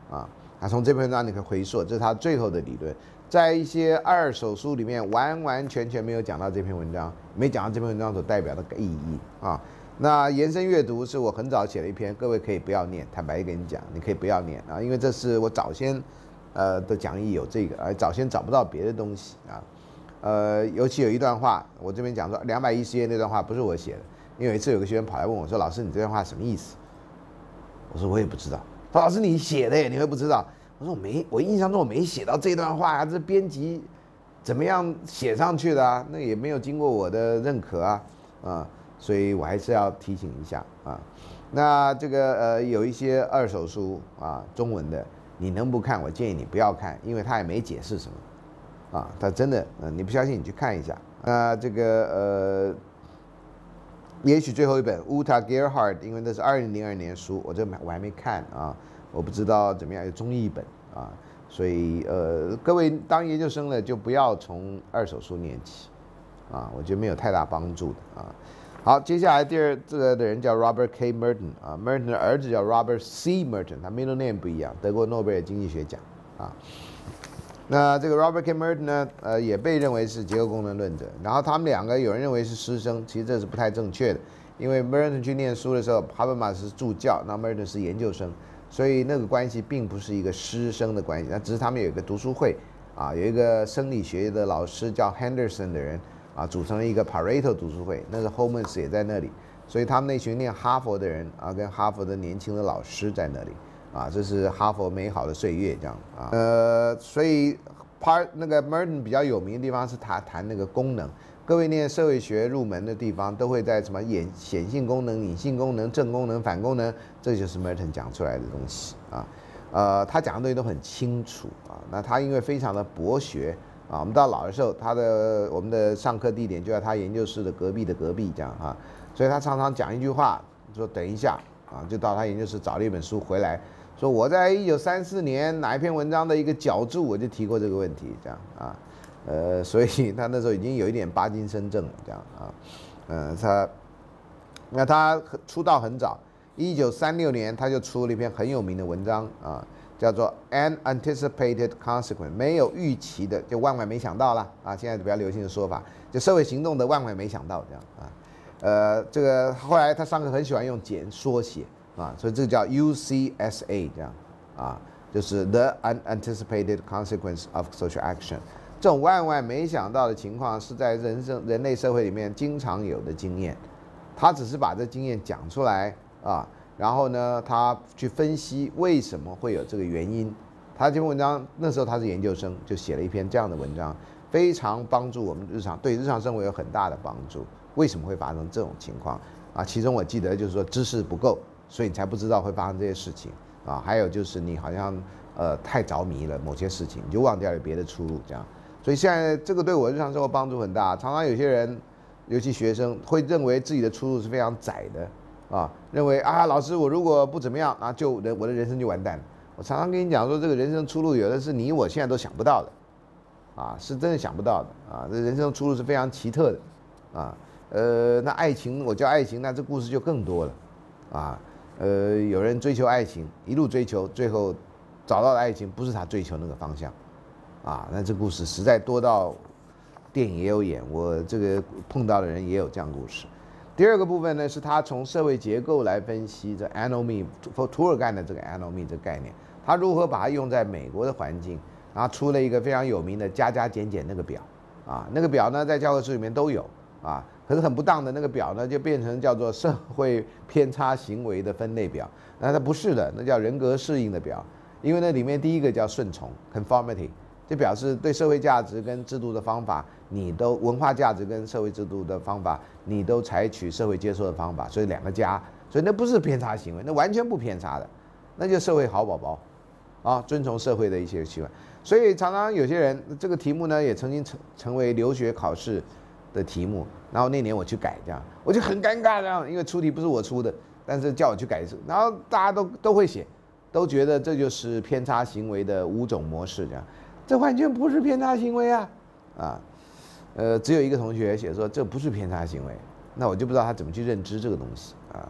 啊。啊，从这篇文章你可以回溯，这是他最后的理论。在一些二手书里面，完完全全没有讲到这篇文章，没讲到这篇文章所代表的意义啊。那延伸阅读是我很早写了一篇，各位可以不要念，坦白跟你讲，你可以不要念啊，因为这是我早先呃的讲义有这个，而早先找不到别的东西啊。呃，尤其有一段话，我这边讲说两百一十页那段话不是我写的，因为有一次有个学员跑来问我说：“老师，你这段话什么意思？”我说：“我也不知道。”他说：“老师，你写的耶，你会不知道？”我说：“我没，我印象中我没写到这段话啊，这编辑怎么样写上去的啊？那也没有经过我的认可啊，啊，所以我还是要提醒一下啊。那这个呃，有一些二手书啊，中文的，你能不看？我建议你不要看，因为他也没解释什么啊。他真的，嗯，你不相信你去看一下。那这个呃，也许最后一本 Uta Gerhard， 因为那是二零零二年书，我这我还没看啊。”我不知道怎么样，有中译本啊，所以呃，各位当研究生了就不要从二手书念起，啊，我觉得没有太大帮助的啊。好，接下来第二这个的人叫 Robert K. Merton 啊 ，Merton 的儿子叫 Robert C. Merton， 他 middle name 不一样，得过诺贝尔经济学奖啊。那这个 Robert K. Merton 呢，呃，也被认为是结构功能论者，然后他们两个有人认为是师生，其实这是不太正确的，因为 Merton 去念书的时候 ，Habermas 是助教，那 Merton 是研究生。所以那个关系并不是一个师生的关系，那只是他们有一个读书会啊，有一个生理学的老师叫 Henderson 的人啊，组成了一个 Pareto 读书会，那个 Holmes 也在那里，所以他们那群念哈佛的人啊，跟哈佛的年轻的老师在那里啊，这是哈佛美好的岁月这样啊，呃，所以 Part 那个 Merton 比较有名的地方是他谈那个功能。各位念社会学入门的地方，都会在什么显显性功能、隐性功能、正功能、反功能，这就是 Merton 讲出来的东西啊。呃，他讲的东西都很清楚啊。那他因为非常的博学啊，我们到老的时候，他的我们的上课地点就在他研究室的隔壁的隔壁这样啊，所以他常常讲一句话，说等一下啊，就到他研究室找了一本书回来，说我在一九三四年哪一篇文章的一个角注，我就提过这个问题这样啊。呃，所以他那时候已经有一点巴金森症了，这样啊，呃，他，那他出道很早，一九三六年他就出了一篇很有名的文章啊，叫做 An Anticipated Consequence， 没有预期的，就万万没想到啦啊，现在比较流行的说法，就社会行动的万万没想到这样啊，呃，这个后来他上课很喜欢用简缩写啊，所以这个叫 U C S A 这样啊，就是 The Unanticipated Consequence of Social Action。这种万万没想到的情况是在人生人类社会里面经常有的经验，他只是把这经验讲出来啊，然后呢，他去分析为什么会有这个原因。他这篇文章那时候他是研究生，就写了一篇这样的文章，非常帮助我们日常对日常生活有很大的帮助。为什么会发生这种情况啊？其中我记得就是说知识不够，所以你才不知道会发生这些事情啊。还有就是你好像呃太着迷了某些事情，你就忘掉了别的出路这样。所以现在这个对我日常生活帮助很大。常常有些人，尤其学生，会认为自己的出路是非常窄的啊，认为啊，老师我如果不怎么样啊，就人我的人生就完蛋了。我常常跟你讲说，这个人生出路有的是你我现在都想不到的，啊，是真的想不到的啊。这人生出路是非常奇特的，啊，呃，那爱情我叫爱情，那这故事就更多了，啊，呃，有人追求爱情，一路追求，最后找到的爱情不是他追求那个方向。啊，那这故事实在多到电影也有演，我这个碰到的人也有这样故事。第二个部分呢，是他从社会结构来分析这 anomie， 涂尔干的这个 anomie 这个概念，他如何把它用在美国的环境，然后出了一个非常有名的加加减减那个表，啊，那个表呢在教科书里面都有啊，可是很不当的那个表呢就变成叫做社会偏差行为的分类表，那它不是的，那叫人格适应的表，因为那里面第一个叫顺从 conformity。就表示对社会价值跟制度的方法，你都文化价值跟社会制度的方法，你都采取社会接受的方法，所以两个加，所以那不是偏差行为，那完全不偏差的，那就社会好宝宝，啊，遵从社会的一些习惯。所以常常有些人这个题目呢，也曾经成成为留学考试的题目，然后那年我去改这样，我就很尴尬这样，因为出题不是我出的，但是叫我去改一次，然后大家都都会写，都觉得这就是偏差行为的五种模式这样。这完全不是偏差行为啊，啊，呃，只有一个同学写说这不是偏差行为，那我就不知道他怎么去认知这个东西啊。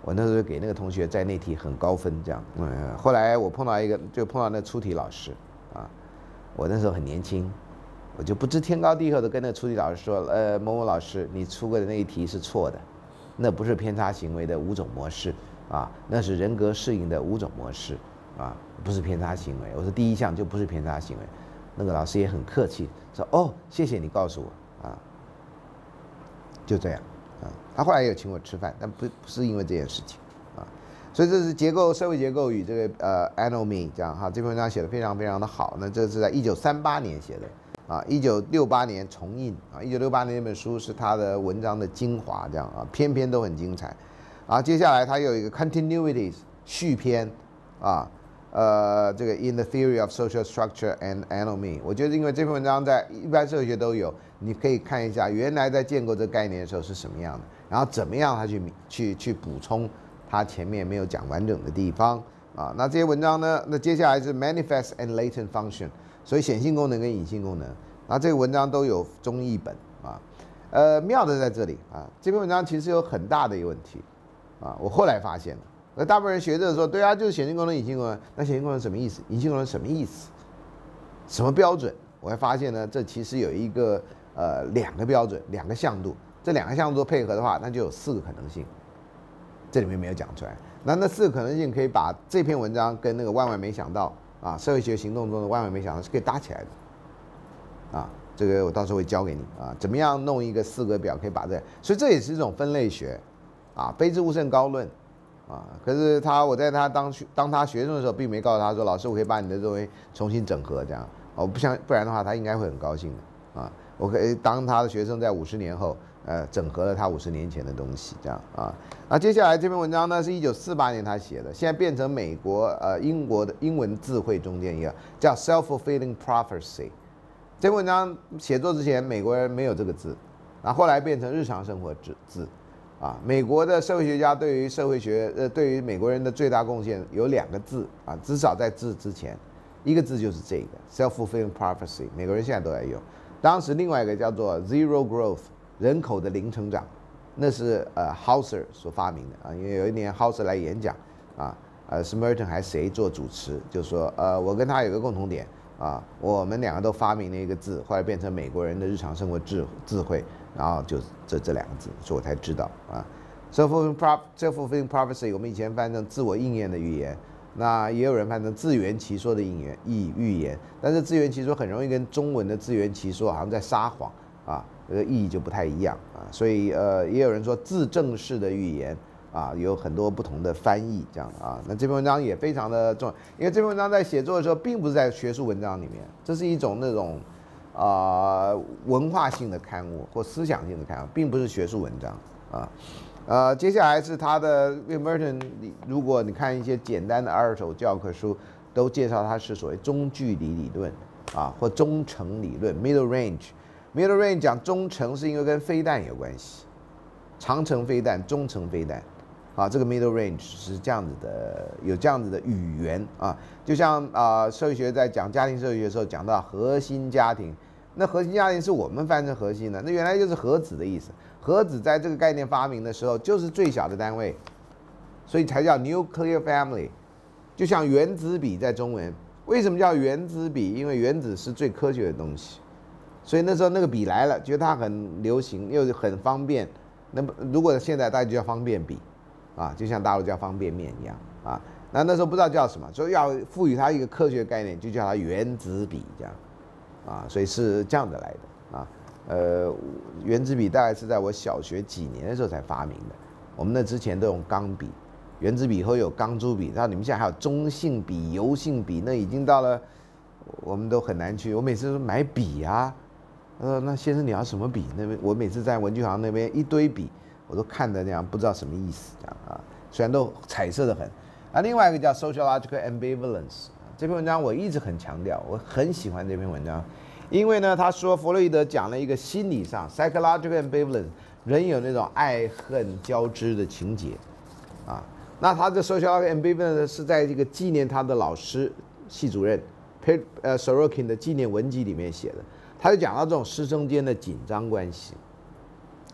我那时候给那个同学在那题很高分，这样。嗯，后来我碰到一个，就碰到那出题老师，啊，我那时候很年轻，我就不知天高地厚的跟那个出题老师说，呃，某某老师，你出过的那一题是错的，那不是偏差行为的五种模式，啊，那是人格适应的五种模式，啊，不是偏差行为。我说第一项就不是偏差行为，那个老师也很客气，说哦，谢谢你告诉我，啊，就这样。啊，他后来也有请我吃饭，但不不是因为这件事情，啊，所以这是结构社会结构与这个呃 anomie 这样哈，这篇文章写得非常非常的好。那这是在一九三八年写的，啊，一九六八年重印，啊，一九六八年那本书是他的文章的精华，这样啊，篇篇都很精彩。啊，接下来他有一个 continuities 续篇，啊，呃，这个 in the theory of social structure and anomie， 我觉得因为这篇文章在一般社会学都有。你可以看一下，原来在建构这个概念的时候是什么样的，然后怎么样他去去去补充他前面没有讲完整的地方啊。那这些文章呢，那接下来是 manifest and latent function， 所以显性功能跟隐性功能，那这个文章都有中译本啊。呃，妙的在这里啊，这篇文章其实有很大的一个问题啊，我后来发现了，而大部分人学着说，对啊，就是显性功能、隐性功能，那显性功能什么意思？隐性功能什么意思？什么标准？我还发现呢，这其实有一个。呃，两个标准，两个向度，这两个向度配合的话，那就有四个可能性。这里面没有讲出来。那那四个可能性可以把这篇文章跟那个万万没想到啊，社会学行动中的万万没想到是可以搭起来的。啊，这个我到时候会教给你啊，怎么样弄一个四个表可以把这，所以这也是一种分类学啊，非之勿甚高论啊。可是他我在他当当他学生的时候，并没告诉他说，老师，我可以把你的作为重新整合这样。我不想，不然的话，他应该会很高兴的啊。我可以当他的学生，在五十年后，呃，整合了他五十年前的东西，这样啊。那接下来这篇文章呢，是一九四八年他写的，现在变成美国呃英国的英文字汇中间一个叫 self-fulfilling prophecy。这篇文章写作之前，美国人没有这个字，然后后来变成日常生活字字，啊，美国的社会学家对于社会学呃对于美国人的最大贡献有两个字啊，至少在字之前，一个字就是这个 self-fulfilling prophecy， 美国人现在都在用。当时另外一个叫做 zero growth， 人口的零成长，那是呃 Hauser 所发明的啊。因为有一年 Hauser 来演讲啊，呃是 Merton 还是谁做主持，就说呃我跟他有个共同点啊，我们两个都发明了一个字，后来变成美国人的日常生活智智慧，然后就这这两个字，所以我才知道啊。self-fulfilling prophecy 我们以前翻成自我应验的预言。那也有人翻成自圆其说的预言预预言，但是自圆其说很容易跟中文的自圆其说好像在撒谎啊，这个意义就不太一样啊，所以呃也有人说自证式的预言啊，有很多不同的翻译这样啊。那这篇文章也非常的重要，因为这篇文章在写作的时候并不是在学术文章里面，这是一种那种啊、呃、文化性的刊物或思想性的刊物，并不是学术文章啊。呃，接下来是他的 Merton， 如果你看一些简单的二手教科书，都介绍它是所谓中距离理论啊，或中程理论 （middle range）。middle range 讲中程是因为跟飞弹有关系，长程飞弹、中程飞弹，啊，这个 middle range 是这样子的，有这样子的语言啊，就像啊、呃、社会学在讲家庭社会学的时候讲到核心家庭，那核心家庭是我们翻成核心的，那原来就是核子的意思。核子在这个概念发明的时候，就是最小的单位，所以才叫 nuclear family。就像原子笔在中文，为什么叫原子笔？因为原子是最科学的东西，所以那时候那个笔来了，觉得它很流行，又很方便。那么如果现在大家就叫方便笔，啊，就像大陆叫方便面一样啊。那那时候不知道叫什么，所以要赋予它一个科学概念，就叫它原子笔这样，啊，所以是这样的来的啊。呃，原子笔大概是在我小学几年的时候才发明的。我们那之前都用钢笔，原子笔后有钢珠笔，然后你们现在还有中性笔、油性笔，那已经到了我们都很难去。我每次说买笔啊，呃，那先生你要什么笔？那边我每次在文具行那边一堆笔，我都看着那样不知道什么意思这样啊。虽然都彩色的很。啊，另外一个叫 sociological ambivalence， 这篇文章我一直很强调，我很喜欢这篇文章。因为呢，他说弗洛伊德讲了一个心理上 psychological ambivalence， 人有那种爱恨交织的情节，啊，那他的 sociological ambivalence 是在这个纪念他的老师系主任 Pe 呃 Sorokin 的纪念文集里面写的，他就讲到这种师生间的紧张关系。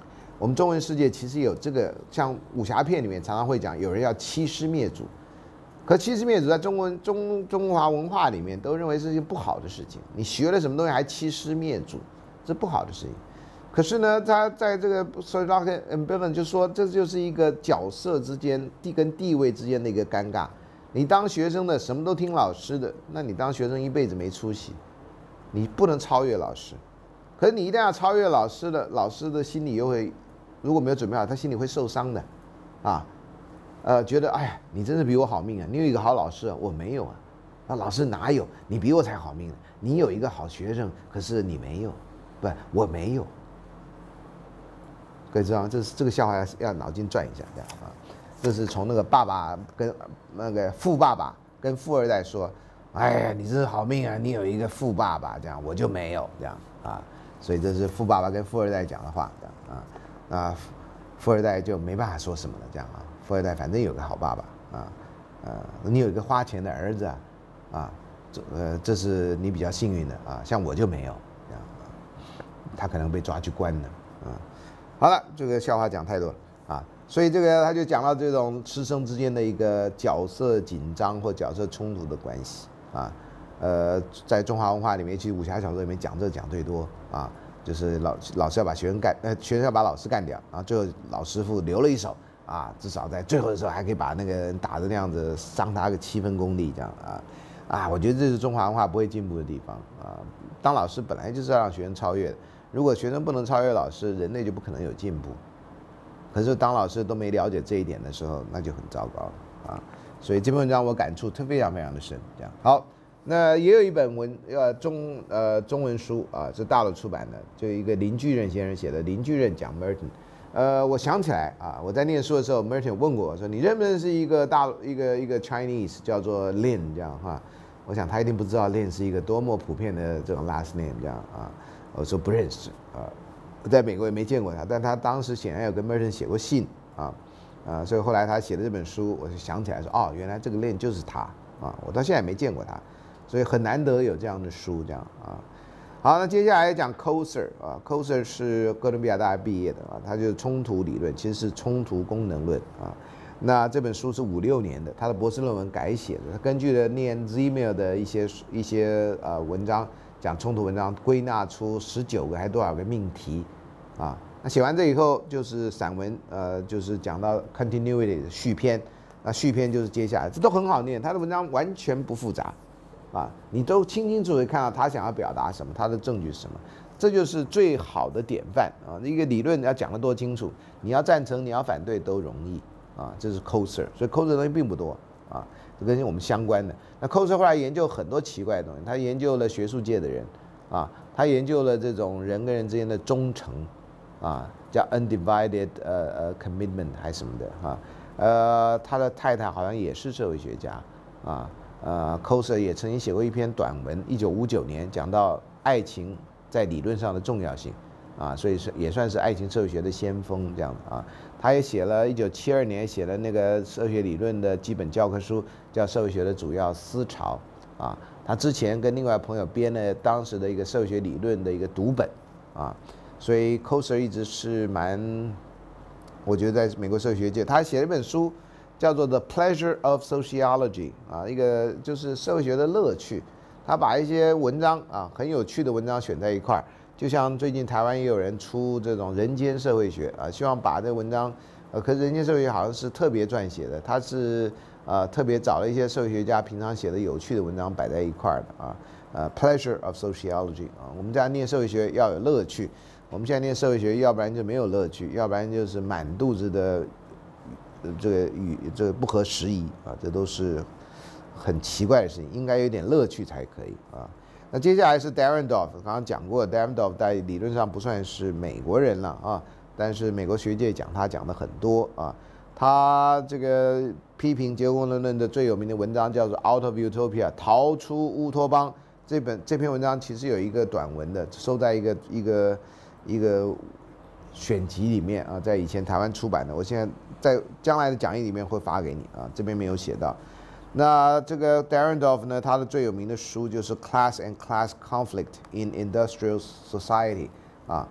我们中文世界其实有这个，像武侠片里面常常会讲，有人要欺师灭祖，可欺师灭祖在中文中中华文化里面都认为是一件不好的事情。你学了什么东西还欺师灭祖，这不好的事情。可是呢，他在这个 social ambivalence 就说这就是一个角色之间地跟地位之间的一个尴尬。你当学生的什么都听老师的，那你当学生一辈子没出息，你不能超越老师。可是你一旦要超越老师的，老师的心里又会。如果没有准备好，他心里会受伤的，啊，呃，觉得哎呀，你真是比我好命啊！你有一个好老师啊，我没有啊，啊，老师哪有？你比我才好命呢。你有一个好学生，可是你没有，不，我没有。各位知道吗？这是这个笑话要要脑筋转一下，这样啊，这是从那个爸爸跟那个富爸爸跟富二代说，哎呀，你真是好命啊！你有一个富爸爸，这样我就没有，这样啊，所以这是富爸爸跟富二代讲的话，这样啊。啊，富二代就没办法说什么了，这样啊，富二代反正有个好爸爸啊，呃，你有一个花钱的儿子啊，啊，这呃这是你比较幸运的啊，像我就没有，这样啊，他可能被抓去关了啊。好了，这个笑话讲太多了啊，所以这个他就讲到这种师生之间的一个角色紧张或角色冲突的关系啊，呃，在中华文化里面，其实武侠小说里面讲这讲最多啊。就是老老师要把学生干，呃，学生要把老师干掉，然后最后老师傅留了一手啊，至少在最后的时候还可以把那个人打的那样子，伤他个七分功力这样啊，啊，我觉得这是中华文化不会进步的地方啊。当老师本来就是要让学生超越的，如果学生不能超越老师，人类就不可能有进步。可是当老师都没了解这一点的时候，那就很糟糕了啊。所以这篇文章我感触非常非常的深，这样好。那也有一本文，呃中呃中文书啊，是大陆出版的，就一个林居任先生写的。林居任讲 Merton， 呃，我想起来啊，我在念书的时候 ，Merton 问过我说，你认不认识一个大一个一个 Chinese 叫做 Lin 这样哈？我想他一定不知道 Lin 是一个多么普遍的这种 last name 这样啊。我说不认识啊，我在美国也没见过他，但他当时显然有跟 Merton 写过信啊啊，所以后来他写的这本书，我就想起来说，哦，原来这个 Lin 就是他啊，我到现在也没见过他。所以很难得有这样的书，这样啊。好，那接下来讲 Coser 啊 ，Coser 是哥伦比亚大学毕业的啊，他就是冲突理论，其实是冲突功能论啊。那这本书是五六年的，他的博士论文改写的，他根据了念 Zemel 的一些一些呃文章，讲冲突文章，归纳出十九个还多少个命题啊。那写完这以后就是散文，呃，就是讲到 continuity 的续篇，那续篇就是接下来，这都很好念，他的文章完全不复杂。啊，你都清清楚楚看到他想要表达什么，他的证据是什么，这就是最好的典范啊！一个理论要讲得多清楚，你要赞成，你要反对都容易啊。这是 Coser， 所以 Coser 的东西并不多啊，这跟我们相关的。那 Coser 后来研究很多奇怪的东西，他研究了学术界的人啊，他研究了这种人跟人之间的忠诚啊，叫 undivided 呃呃 commitment 还是什么的哈、啊。呃，他的太太好像也是社会学家啊。呃 ，Coser 也曾经写过一篇短文，一九五九年讲到爱情在理论上的重要性，啊，所以是也算是爱情社会学的先锋这样的啊。他也写了一九七二年写了那个社会学理论的基本教科书，叫《社会学的主要思潮》啊。他之前跟另外朋友编了当时的一个社会学理论的一个读本啊，所以 Coser 一直是蛮，我觉得在美国社会学界，他写了一本书。叫做 The Pleasure of Sociology 啊，一个就是社会学的乐趣。他把一些文章啊很有趣的文章选在一块儿，就像最近台湾也有人出这种人间社会学啊，希望把这文章，呃，可是人间社会学好像是特别撰写的，他是呃特别找了一些社会学家平常写的有趣的文章摆在一块儿的啊，呃 Pleasure of Sociology 啊，我们家念社会学要有乐趣，我们现在念社会学，要不然就没有乐趣，要不然就是满肚子的。这个与这个不合时宜啊，这都是很奇怪的事情，应该有点乐趣才可以啊。那接下来是 Dahrendorf， 刚刚讲过 ，Dahrendorf 在理论上不算是美国人了啊，但是美国学界讲他讲的很多啊。他这个批评结构功能论的最有名的文章叫做《Out of Utopia》，逃出乌托邦。这本这篇文章其实有一个短文的，收在一个一个一个。选集里面啊，在以前台湾出版的，我现在在将来的讲义里面会发给你啊，这边没有写到。那这个 Dahrendorf 呢，他的最有名的书就是《Class and Class Conflict in Industrial Society》啊，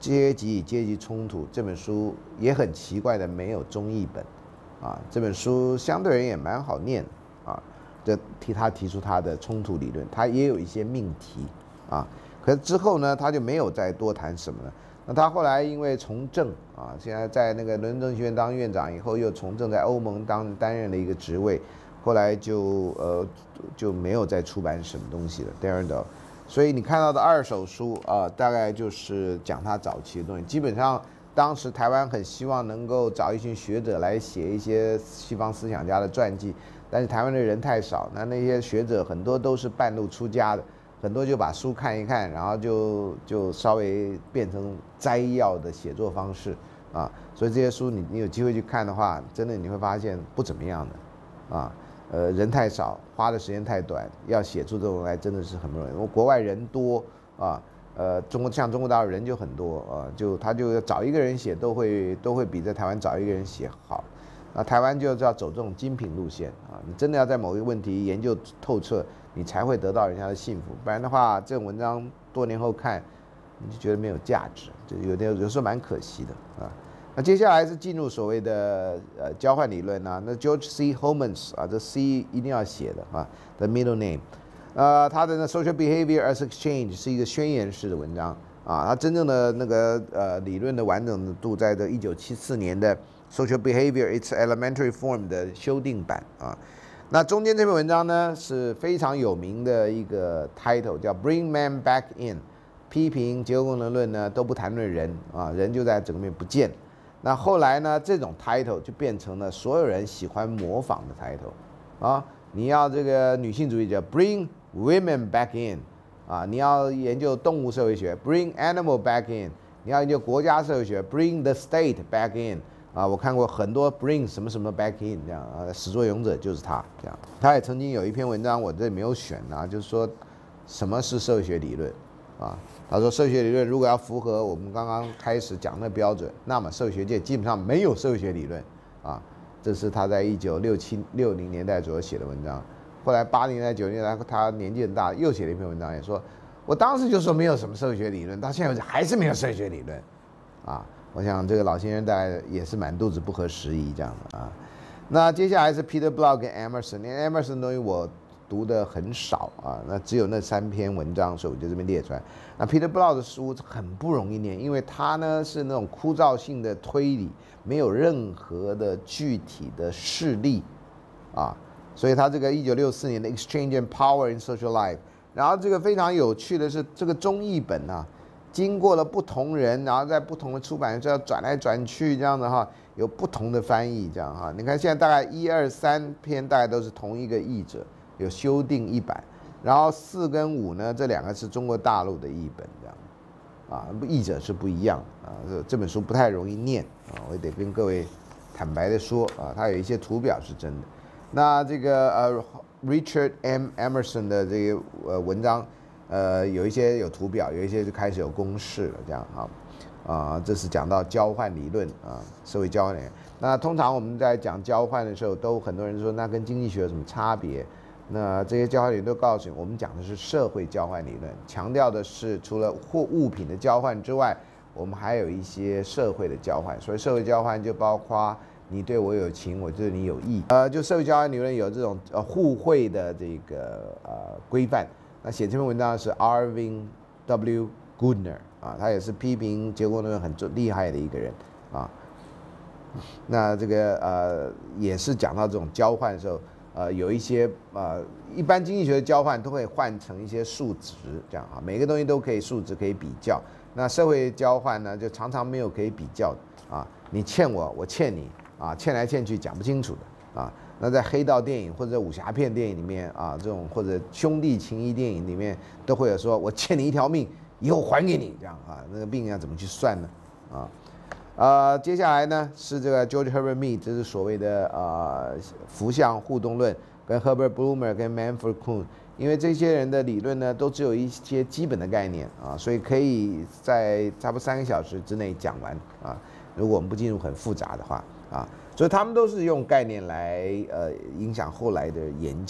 阶级与阶级冲突》这本书也很奇怪的没有中译本，啊，这本书相对而言也蛮好念啊，这替他提出他的冲突理论，他也有一些命题啊，可是之后呢，他就没有再多谈什么了。那他后来因为从政啊，现在在那个伦敦学院当院长以后，又从政在欧盟当担任了一个职位，后来就呃就没有再出版什么东西了 ，Darendorf。所以你看到的二手书啊、呃，大概就是讲他早期的东西。基本上当时台湾很希望能够找一群学者来写一些西方思想家的传记，但是台湾的人太少，那那些学者很多都是半路出家的，很多就把书看一看，然后就就稍微变成摘要的写作方式啊。所以这些书你你有机会去看的话，真的你会发现不怎么样的啊。呃，人太少，花的时间太短，要写出这种来真的是很不容易。因为国外人多啊，呃，中国像中国大陆人就很多啊，就他就找一个人写都会都会比在台湾找一个人写好。那台湾就是要走这种精品路线啊，你真的要在某一个问题研究透彻，你才会得到人家的幸福，不然的话，这种文章多年后看，你就觉得没有价值，就有点有时候蛮可惜的啊。那接下来是进入所谓的呃交换理论啊，那 George C. Homans 啊，这 C 一定要写的啊的 middle name， 呃，他的那 Social Behavior as Exchange 是一个宣言式的文章啊，他真正的那个呃理论的完整度在这一九七四年的 Social Behavior Its Elementary Form 的修订版啊。那中间这篇文章呢是非常有名的一个 title 叫 Bring Man Back In， 批评结构功能论呢都不谈论人啊，人就在整个面不见。那后来呢，这种 title 就变成了所有人喜欢模仿的 title， 啊，你要这个女性主义者 bring women back in， 啊，你要研究动物社会学 bring animal back in， 你要研究国家社会学 bring the state back in， 啊，我看过很多 bring 什么什么 back in 这样啊，始作俑者就是他这样。他也曾经有一篇文章，我这里没有选啊，就是说什么是社会学理论，啊。他说，社会学理论如果要符合我们刚刚开始讲的标准，那么社会学界基本上没有社会学理论啊。这是他在一九六七六零年代左右写的文章。后来八零年代、九零年代，他年纪很大，又写了一篇文章，也说，我当时就说没有什么社会学理论，到现在还是没有社会学理论啊。我想这个老先生大概也是满肚子不合时宜这样的啊。那接下来是 Peter Block 跟 Emerson， 连 Emerson 的东西我读的很少啊，那只有那三篇文章，所以我就这边列出来。那 Peter Block 的书很不容易念，因为他呢是那种枯燥性的推理，没有任何的具体的事例啊，所以他这个一九六四年的 Exchange and Power in Social Life， 然后这个非常有趣的是，这个中译本啊，经过了不同人，然后在不同的出版社要转来转去这样的哈，有不同的翻译这样哈。你看现在大概一二三篇大概都是同一个译者。有修订一版，然后四跟五呢，这两个是中国大陆的译本，这样，啊，译者是不一样啊。这这本书不太容易念啊，我得跟各位坦白的说啊，它有一些图表是真的。那这个呃 Richard M. Emerson 的这个呃文章，呃有一些有图表，有一些就开始有公式了，这样啊。啊，这是讲到交换理论啊，社会交换理论。那通常我们在讲交换的时候，都很多人说那跟经济学有什么差别？那这些交换理论都告诉你，我们讲的是社会交换理论，强调的是除了货物品的交换之外，我们还有一些社会的交换。所以社会交换就包括你对我有情，我对你有义。呃，就社会交换理论有这种呃互惠的这个呃规范。那写这篇文章的是 Irving W. Goodner 啊，他也是批评结构论很厉害的一个人啊。那这个呃也是讲到这种交换的时候。呃，有一些呃，一般经济学的交换都会换成一些数值，这样啊，每个东西都可以数值可以比较。那社会交换呢，就常常没有可以比较的啊，你欠我，我欠你啊，欠来欠去讲不清楚的啊。那在黑道电影或者武侠片电影里面啊，这种或者兄弟情谊电影里面，都会有说我欠你一条命，以后还给你这样啊，那个命要怎么去算呢？啊？呃，接下来呢是这个 George Herbert Mead， 这是所谓的呃符像互动论，跟 Herbert Blumer 跟 Manfred Kuhn， 因为这些人的理论呢都只有一些基本的概念啊，所以可以在差不多三个小时之内讲完啊。如果我们不进入很复杂的话啊，所以他们都是用概念来呃影响后来的研究。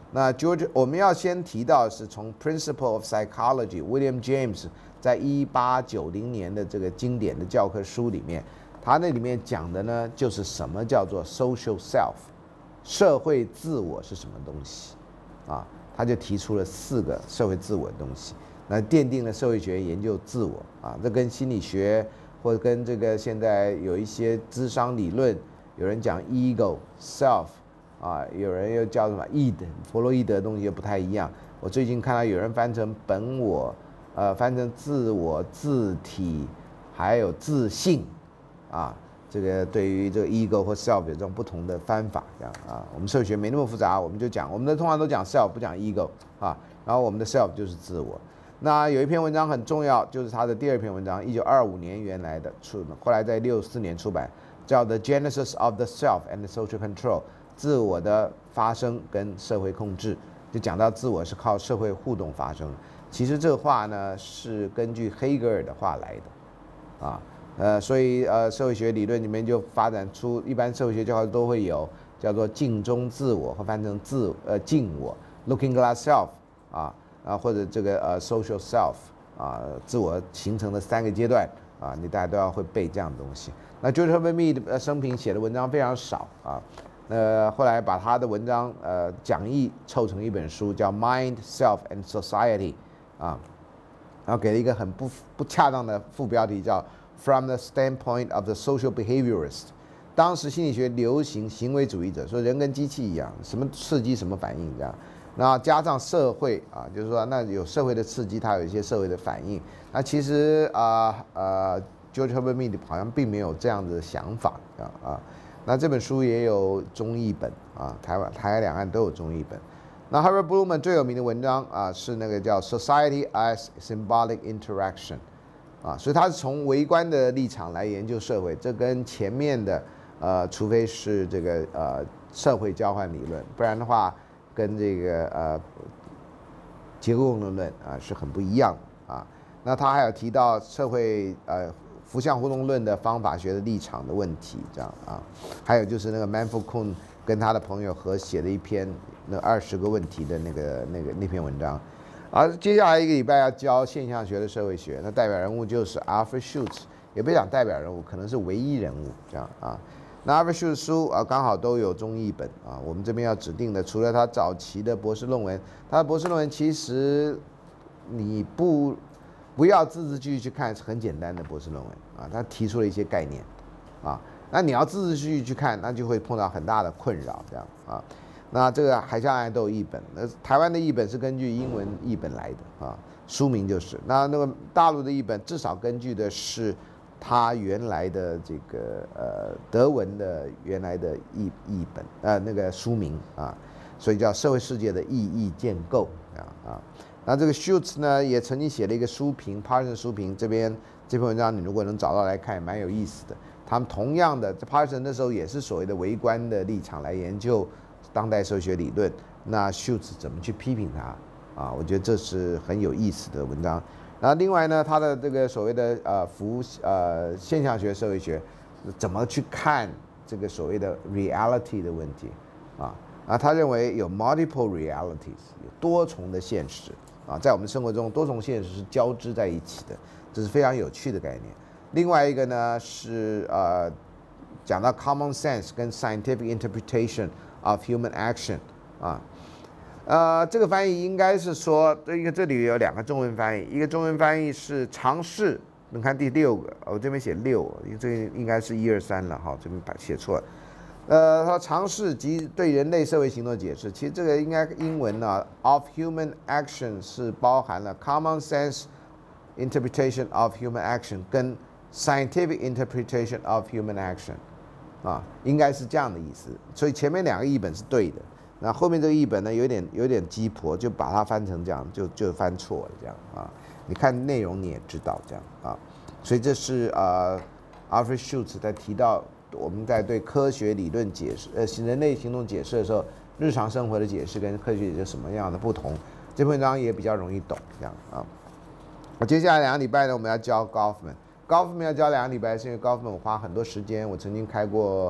那 George 我们要先提到是从 Principle of Psychology William James 在一八九零年的这个经典的教科书里面，他那里面讲的呢，就是什么叫做 social self， 社会自我是什么东西啊？他就提出了四个社会自我的东西，那奠定了社会学研究自我啊，这跟心理学或者跟这个现在有一些咨商理论，有人讲 ego、self 啊，有人又叫什么 id， 弗洛伊德的东西又不太一样。我最近看到有人翻成本我，呃，翻成自我、自体，还有自信，啊，这个对于这个 ego 或 self 有这种不同的翻法，这样啊。我们社会学没那么复杂，我们就讲，我们的通常都讲 self， 不讲 ego 啊。然后我们的 self 就是自我。那有一篇文章很重要，就是他的第二篇文章，一九二五年原来的出，后来在六四年出版，叫《The Genesis of the Self and Social Control》，自我的发生跟社会控制，就讲到自我是靠社会互动发生。其实这话呢是根据黑格尔的话来的，啊，呃，所以呃社会学理论里面就发展出，一般社会学教科都会有叫做镜中自我，或翻成自呃镜我 （Looking Glass Self） 啊。啊，或者这个呃 social self 啊，自我形成的三个阶段啊，你大家都要会背这样的东西。那 George Herbert Mead 的生平写的文章非常少啊，呃，后来把他的文章呃讲义凑成一本书，叫《Mind, Self and Society》啊，然后给了一个很不不恰当的副标题，叫 From the Standpoint of the Social Behaviorist。当时心理学流行行为主义者，说人跟机器一样，什么刺激什么反应这样。那加上社会啊，就是说，那有社会的刺激，它有一些社会的反应。那其实啊呃 ，George Herbert Mead 好像并没有这样的想法啊啊。那这本书也有中译本啊，台湾、台海两岸都有中译本。那 Herbert Blumen 最有名的文章啊，是那个叫 Society as Symbolic Interaction 啊，所以他是从微观的立场来研究社会，这跟前面的呃，除非是这个呃社会交换理论，不然的话。跟这个呃结构论论啊是很不一样的啊。那他还有提到社会呃符像互动论的方法学的立场的问题，这样啊。还有就是那个 Manfred Kuhn 跟他的朋友合写的一篇那二十个问题的那个那个那篇文章。而接下来一个礼拜要教现象学的社会学，那代表人物就是 Alfred Schutz， 也不讲代表人物，可能是唯一人物这样啊。那 Alfred Schutz 的书啊，刚好都有中译本啊。我们这边要指定的，除了他早期的博士论文，他的博士论文其实你不不要字字句句去看，是很简单的博士论文啊。他提出了一些概念啊，那你要字字句句去看，那就会碰到很大的困扰这样啊。那这个海峡两岸都有译本，那台湾的译本是根据英文译本来的啊，书名就是。那那个大陆的译本至少根据的是。他原来的这个呃德文的原来的译译本呃那个书名啊，所以叫社会世界的意义建构啊啊。那这个 Schutz 呢也曾经写了一个书评 ，Parson 书评这边这篇文章你如果能找到来看，蛮有意思的。他们同样的 ，Parson 那时候也是所谓的微观的立场来研究当代社会学理论，那 Schutz 怎么去批评他啊？我觉得这是很有意思的文章。然后另外呢，他的这个所谓的呃服呃现象学社会学，怎么去看这个所谓的 reality 的问题啊？啊，他认为有 multiple realities， 有多重的现实啊，在我们生活中多重现实是交织在一起的，这是非常有趣的概念。另外一个呢是呃讲到 common sense 跟 scientific interpretation of human action 啊。呃，这个翻译应该是说，这个这里有两个中文翻译，一个中文翻译是尝试，你看第六个，我这边写六，因为这应该是一二三了哈，这边把写错了。呃，他尝试及对人类社会行动解释，其实这个应该英文呢 ，of human action 是包含了 common sense interpretation of human action 跟 scientific interpretation of human action 啊，应该是这样的意思。所以前面两个译本是对的。那后面这个译本呢，有点有点鸡婆，就把它翻成这样，就就翻错了这样啊。你看内容你也知道这样啊，所以这是呃 Alfred Schutz 在提到我们在对科学理论解释，呃人类行动解释的时候，日常生活的解释跟科学解释什么样的不同，这篇文章也比较容易懂这样啊。我接下来两个礼拜呢，我们要教 Goffman，Goffman 要教两个礼拜，是因为 Goffman 我花很多时间，我曾经开过。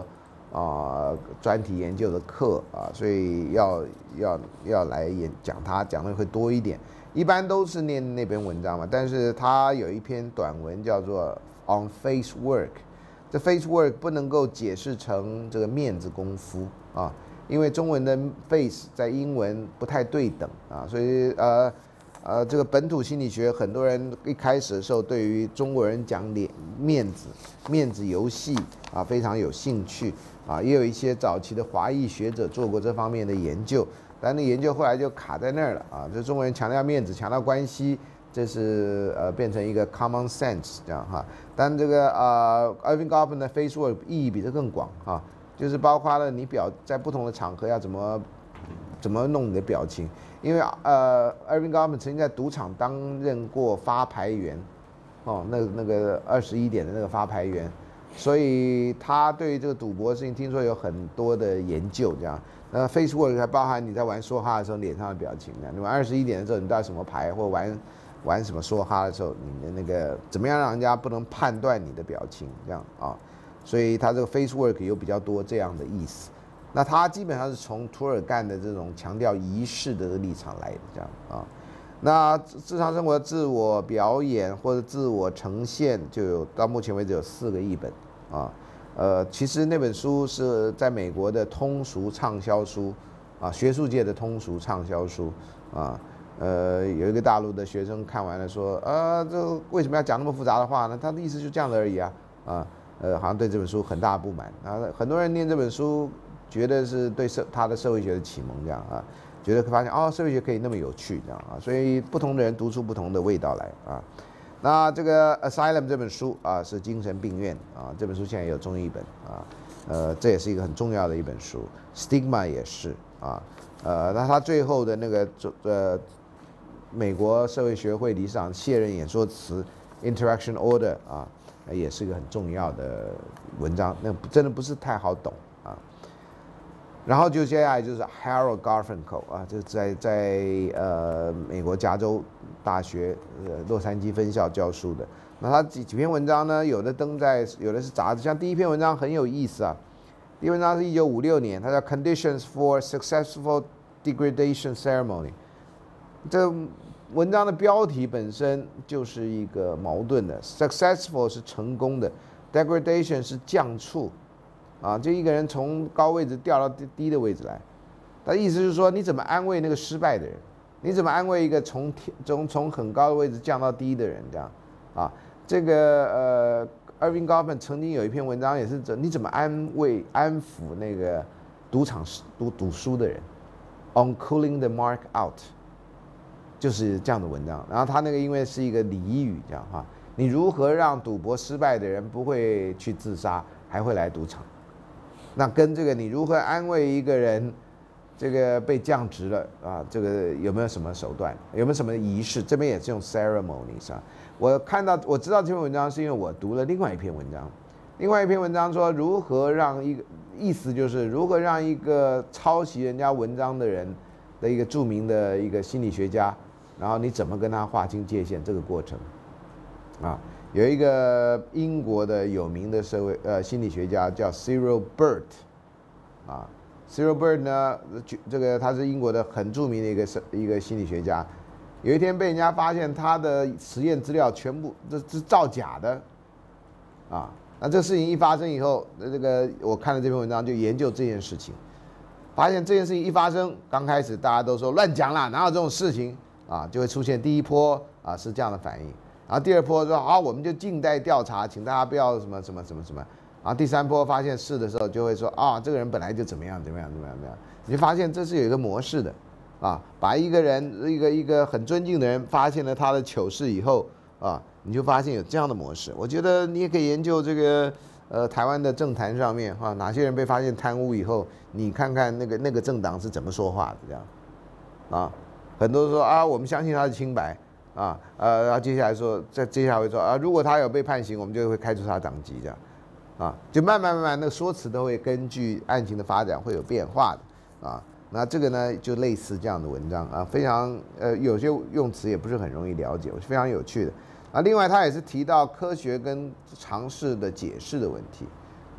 啊专题研究的课啊，所以要要要来演讲他讲的会多一点。一般都是念那篇文章嘛，但是他有一篇短文叫做 On Face Work， 这 Face Work 不能够解释成这个面子功夫啊，因为中文的 face 在英文不太对等啊，所以呃呃这个本土心理学很多人一开始的时候对于中国人讲脸面子面子游戏啊非常有兴趣啊，也有一些早期的华裔学者做过这方面的研究。但那研究后来就卡在那儿了啊！就中国人强调面子、强调关系，这是呃变成一个 common sense 这样哈。但这个呃 Irving Goffman 的 face work 意义比这更广啊，就是包括了你表在不同的场合要怎么怎么弄你的表情。因为呃 Irving Goffman 曾经在赌场担任过发牌员，哦，那那个二十一点的那个发牌员，所以他对这个赌博的事情听说有很多的研究这样。那 face work 还包含你在玩梭哈的时候脸上的表情呢。你玩二十一点的时候，你到什么牌，或玩玩什么梭哈的时候，你的那个怎么样让人家不能判断你的表情这样啊？所以他这个 face work 有比较多这样的意思。那他基本上是从涂尔干的这种强调仪式的立场来的这样啊。那日常生活自我表演或者自我呈现，就有到目前为止有四个译本啊。呃，其实那本书是在美国的通俗畅销书，啊，学术界的通俗畅销书，啊，呃，有一个大陆的学生看完了说，呃，这为什么要讲那么复杂的话呢？他的意思就这样的而已啊，啊，呃，好像对这本书很大不满，啊，很多人念这本书，觉得是对社他的社会学的启蒙这样啊，觉得发现哦，社会学可以那么有趣这样啊，所以不同的人读出不同的味道来啊。那这个《Asylum》这本书啊，是精神病院啊，这本书现在也有中译本啊，呃，这也是一个很重要的一本书。Stigma 也是啊，呃，那他最后的那个呃，美国社会学会理事长卸任演说词 Interaction Order 啊，也是一个很重要的文章，那真的不是太好懂啊。然后就接下来就是 Harold Garfinkel 啊，这是在在呃美国加州大学呃洛杉矶分校教书的。那他几几篇文章呢？有的登在，有的是杂志。像第一篇文章很有意思啊，第一篇文章是一九五六年，它叫 Conditions for Successful Degradation Ceremony。这文章的标题本身就是一个矛盾的 ，Successful 是成功的 ，Degradation 是降处。啊，就一个人从高位置掉到低的位置来，他意思是说，你怎么安慰那个失败的人？你怎么安慰一个从从从很高的位置降到低的人？这样，啊，这个呃 ，Irving Goffman 曾经有一篇文章也是，你怎么安慰安抚那个赌场赌赌输的人 ？On cooling the mark out， 就是这样的文章。然后他那个因为是一个俚语，这样哈，你如何让赌博失败的人不会去自杀，还会来赌场？那跟这个你如何安慰一个人，这个被降职了啊？这个有没有什么手段？有没有什么仪式？这边也是用 ceremonies 啊。我看到我知道这篇文章是因为我读了另外一篇文章，另外一篇文章说如何让一个意思就是如何让一个抄袭人家文章的人的一个著名的一个心理学家，然后你怎么跟他划清界限这个过程啊。有一个英国的有名的社会呃心理学家叫 Cyril Burt， 啊 ，Cyril Burt 呢，这个他是英国的很著名的一个一个心理学家。有一天被人家发现他的实验资料全部这是造假的，啊，那这事情一发生以后，这个我看了这篇文章就研究这件事情，发现这件事情一发生，刚开始大家都说乱讲啦，哪有这种事情啊，就会出现第一波啊是这样的反应。然后第二波说好，我们就静待调查，请大家不要什么什么什么什么。然后第三波发现是的时候，就会说啊，这个人本来就怎么样怎么样怎么样怎么样。你就发现这是有一个模式的，啊，把一个人一个一个很尊敬的人发现了他的糗事以后，啊，你就发现有这样的模式。我觉得你也可以研究这个呃台湾的政坛上面啊，哪些人被发现贪污以后，你看看那个那个政党是怎么说话的这样，啊，很多人说啊，我们相信他是清白。啊，呃，然后接下来说，再接下来会说啊，如果他有被判刑，我们就会开除他党籍，这样，啊，就慢慢慢慢，那个说辞都会根据案情的发展会有变化的，啊，那这个呢，就类似这样的文章啊，非常呃，有些用词也不是很容易了解，非常有趣的。啊，另外他也是提到科学跟常识的解释的问题。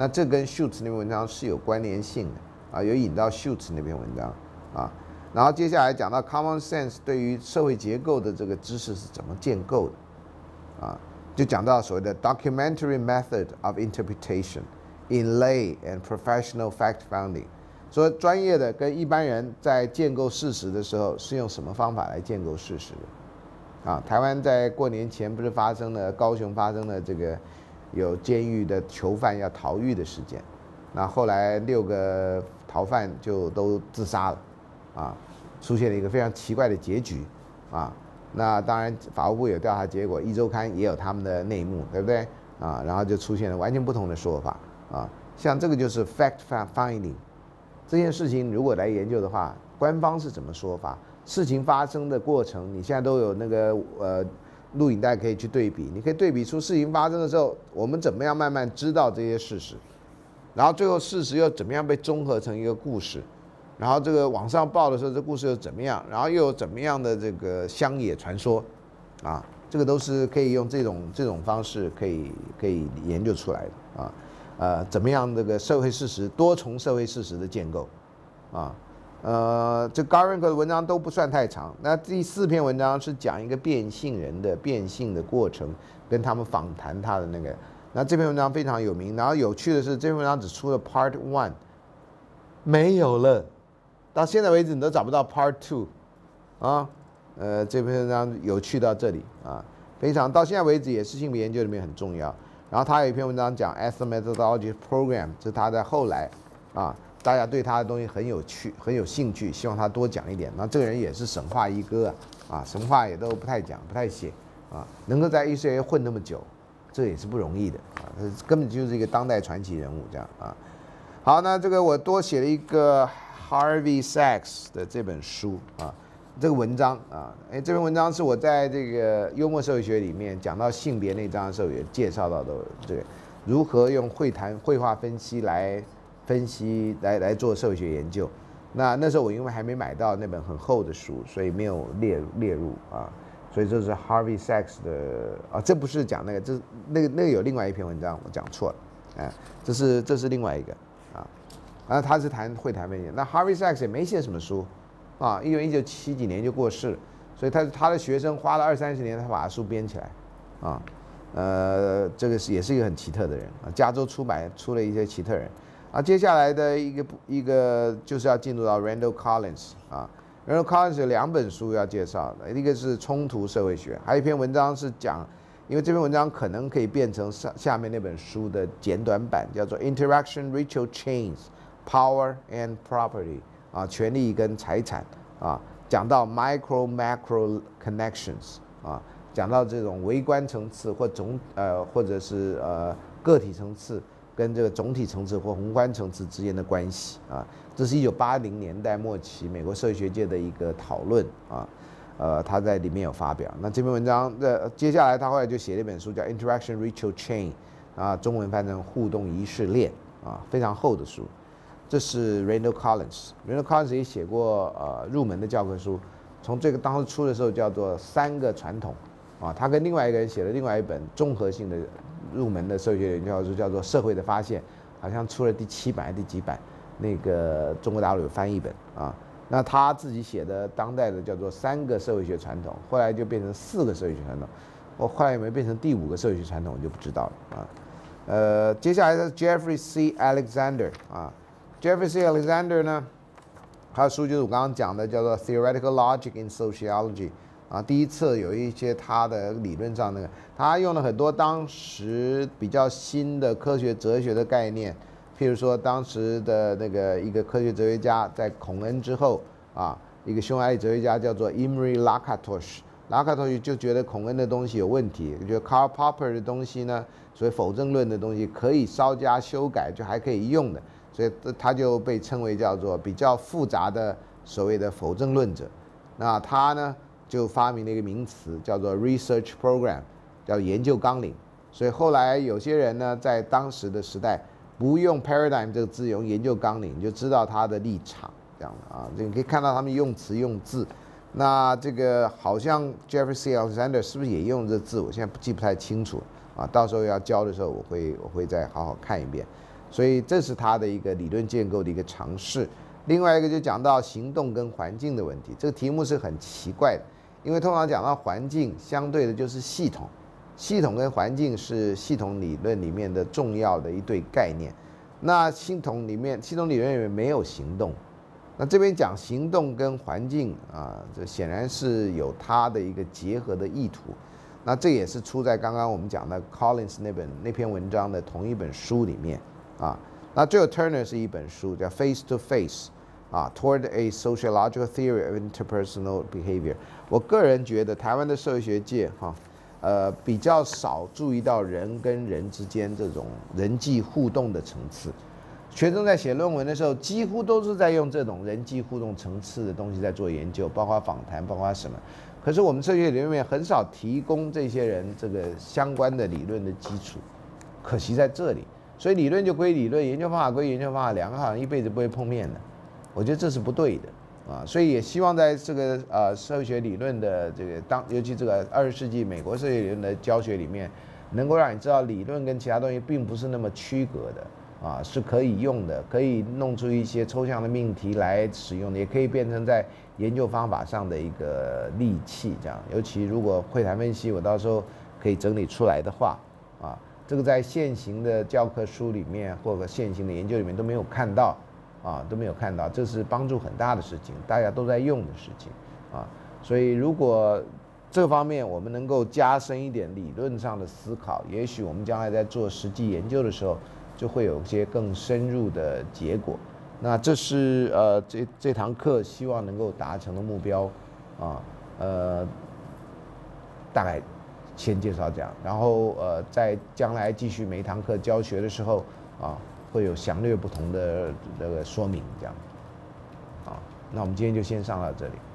那这跟 Schutz 那篇文章是有关联性的啊，有引到 Schutz 那篇文章啊。然后接下来讲到 common sense 对于社会结构的这个知识是怎么建构的啊，就讲到所谓的 documentary method of interpretation in lay and professional fact finding。说专业的跟一般人在建构事实的时候是用什么方法来建构事实的？啊，台湾在过年前不是发生了高雄发生了这个有监狱的囚犯要逃狱的事件，那后来六个逃犯就都自杀了，啊，出现了一个非常奇怪的结局，啊，那当然法务部有调查结果，一周刊也有他们的内幕，对不对？啊，然后就出现了完全不同的说法，啊，像这个就是 fact finding。这件事情如果来研究的话，官方是怎么说法？事情发生的过程，你现在都有那个呃录影带可以去对比，你可以对比出事情发生的时候，我们怎么样慢慢知道这些事实，然后最后事实又怎么样被综合成一个故事，然后这个网上报的时候，这故事又怎么样，然后又有怎么样的这个乡野传说，啊，这个都是可以用这种这种方式可以可以研究出来的啊。呃，怎么样这个社会事实多重社会事实的建构，啊，呃，这 Garfinkel 的文章都不算太长。那第四篇文章是讲一个变性人的变性的过程，跟他们访谈他的那个。那这篇文章非常有名。然后有趣的是，这篇文章只出了 Part One， 没有了，到现在为止你都找不到 Part Two， 啊，呃，这篇文章有趣到这里啊，非常到现在为止也是性别研究里面很重要。然后他有一篇文章讲 As a Methodology Program， 这是他在后来啊，大家对他的东西很有趣、很有兴趣，希望他多讲一点。那这个人也是神话一哥啊，啊，神话也都不太讲、不太写啊，能够在 E C A 混那么久，这也是不容易的啊，他根本就是一个当代传奇人物这样啊。好，那这个我多写了一个 Harvey Sachs 的这本书啊。这个文章啊，哎，这篇文章是我在这个幽默社会学里面讲到性别那章的时候也介绍到的，这个如何用会谈绘画分析来分析来来做社会学研究。那那时候我因为还没买到那本很厚的书，所以没有列列入啊。所以这是 Harvey Sachs 的啊，这不是讲那个，这那个那个有另外一篇文章我讲错了，哎，这是这是另外一个啊，然后他是谈会谈分析，那 Harvey Sachs 也没写什么书。啊，因为一九七几年就过世，所以他他的学生花了二三十年才把书编起来，啊，呃，这个是也是一个很奇特的人啊。加州出版出了一些奇特人，啊，接下来的一个一个就是要进入到 Randall Collins 啊 ，Randall Collins 有两本书要介绍的，一个是冲突社会学，还有一篇文章是讲，因为这篇文章可能可以变成上下面那本书的简短版，叫做 Interaction Ritual Chains, Power and Property。啊，权力跟财产啊，讲到 micro macro connections 啊，讲到这种微观层次或总呃或者是呃个体层次跟这个总体层次或宏观层次之间的关系啊，这是一九八零年代末期美国社会学界的一个讨论啊，呃，他在里面有发表。那这篇文章的接下来他后来就写了一本书叫 Interaction Ritual Chain 啊，中文翻成互动仪式链啊，非常厚的书。这是 Randall Collins，Randall Collins 也写过呃入门的教科书，从这个当时出的时候叫做三个传统，啊，他跟另外一个人写了另外一本综合性的入门的社会学研究教科书，叫做社会的发现，好像出了第七版还是第几版，那个中国大陆有翻译本啊，那他自己写的当代的叫做三个社会学传统，后来就变成四个社会学传统，我后来有没有变成第五个社会学传统我就不知道了啊，呃，接下来是 Jeffrey C. Alexander 啊。Jeffrey C. Alexander 呢，他的书就是我刚刚讲的，叫做 Theoretical Logic in Sociology 啊。第一册有一些他的理论上那个，他用了很多当时比较新的科学哲学的概念，譬如说当时的那个一个科学哲学家在孔恩之后啊，一个匈牙利哲学家叫做 Imre Lakatos，Lakatos 就觉得孔恩的东西有问题，觉得 Karl Popper 的东西呢，所谓否证论的东西可以稍加修改，就还可以用的。所以他就被称为叫做比较复杂的所谓的否证论者。那他呢就发明了一个名词叫做 research program， 叫研究纲领。所以后来有些人呢在当时的时代不用 paradigm 这个字，用研究纲领，你就知道他的立场这样的啊。你可以看到他们用词用字。那这个好像 Jeffrey C. Alexander 是不是也用这字？我现在记不太清楚啊。到时候要教的时候，我会我会再好好看一遍。 所以这是它的一个理论建构的一个尝试。另外一个就讲到行动跟环境的问题，这个题目是很奇怪的，因为通常讲到环境，相对的就是系统，系统跟环境是系统理论里面的重要的一对概念。那系统里面，系统理论里面没有行动，那这边讲行动跟环境啊，这显然是有它的一个结合的意图。那这也是出在刚刚我们讲的 Collins 那本那篇文章的同一本书里面啊。那最后 Turner 是一本书叫 Face to Face 啊 ，Toward a Sociological Theory of Interpersonal Behavior。我个人觉得台湾的社会学界哈、啊，呃比较少注意到人跟人之间这种人际互动的层次。学生在写论文的时候，几乎都是在用这种人际互动层次的东西在做研究，包括访谈，包括什么。可是我们社会学里面很少提供这些人这个相关的理论的基础，可惜在这里。所以理论就归理论，研究方法归研究方法，两个好像一辈子不会碰面的，我觉得这是不对的啊。所以也希望在这个呃社会学理论的这个当，尤其这个二十世纪美国社会学理论的教学里面，能够让你知道理论跟其他东西并不是那么区隔的啊，是可以用的，可以弄出一些抽象的命题来使用的，也可以变成在研究方法上的一个利器。这样，尤其如果会谈分析，我到时候可以整理出来的话啊。这个在现行的教科书里面或者现行的研究里面都没有看到，啊，都没有看到，这是帮助很大的事情，大家都在用的事情，啊，所以如果这方面我们能够加深一点理论上的思考，也许我们将来在做实际研究的时候，就会有一些更深入的结果。那这是呃这这堂课希望能够达成的目标，啊，呃，大概。先介绍这样，然后呃，在将来继续每一堂课教学的时候啊，会有详略不同的这个说明这样。啊，那我们今天就先上到这里。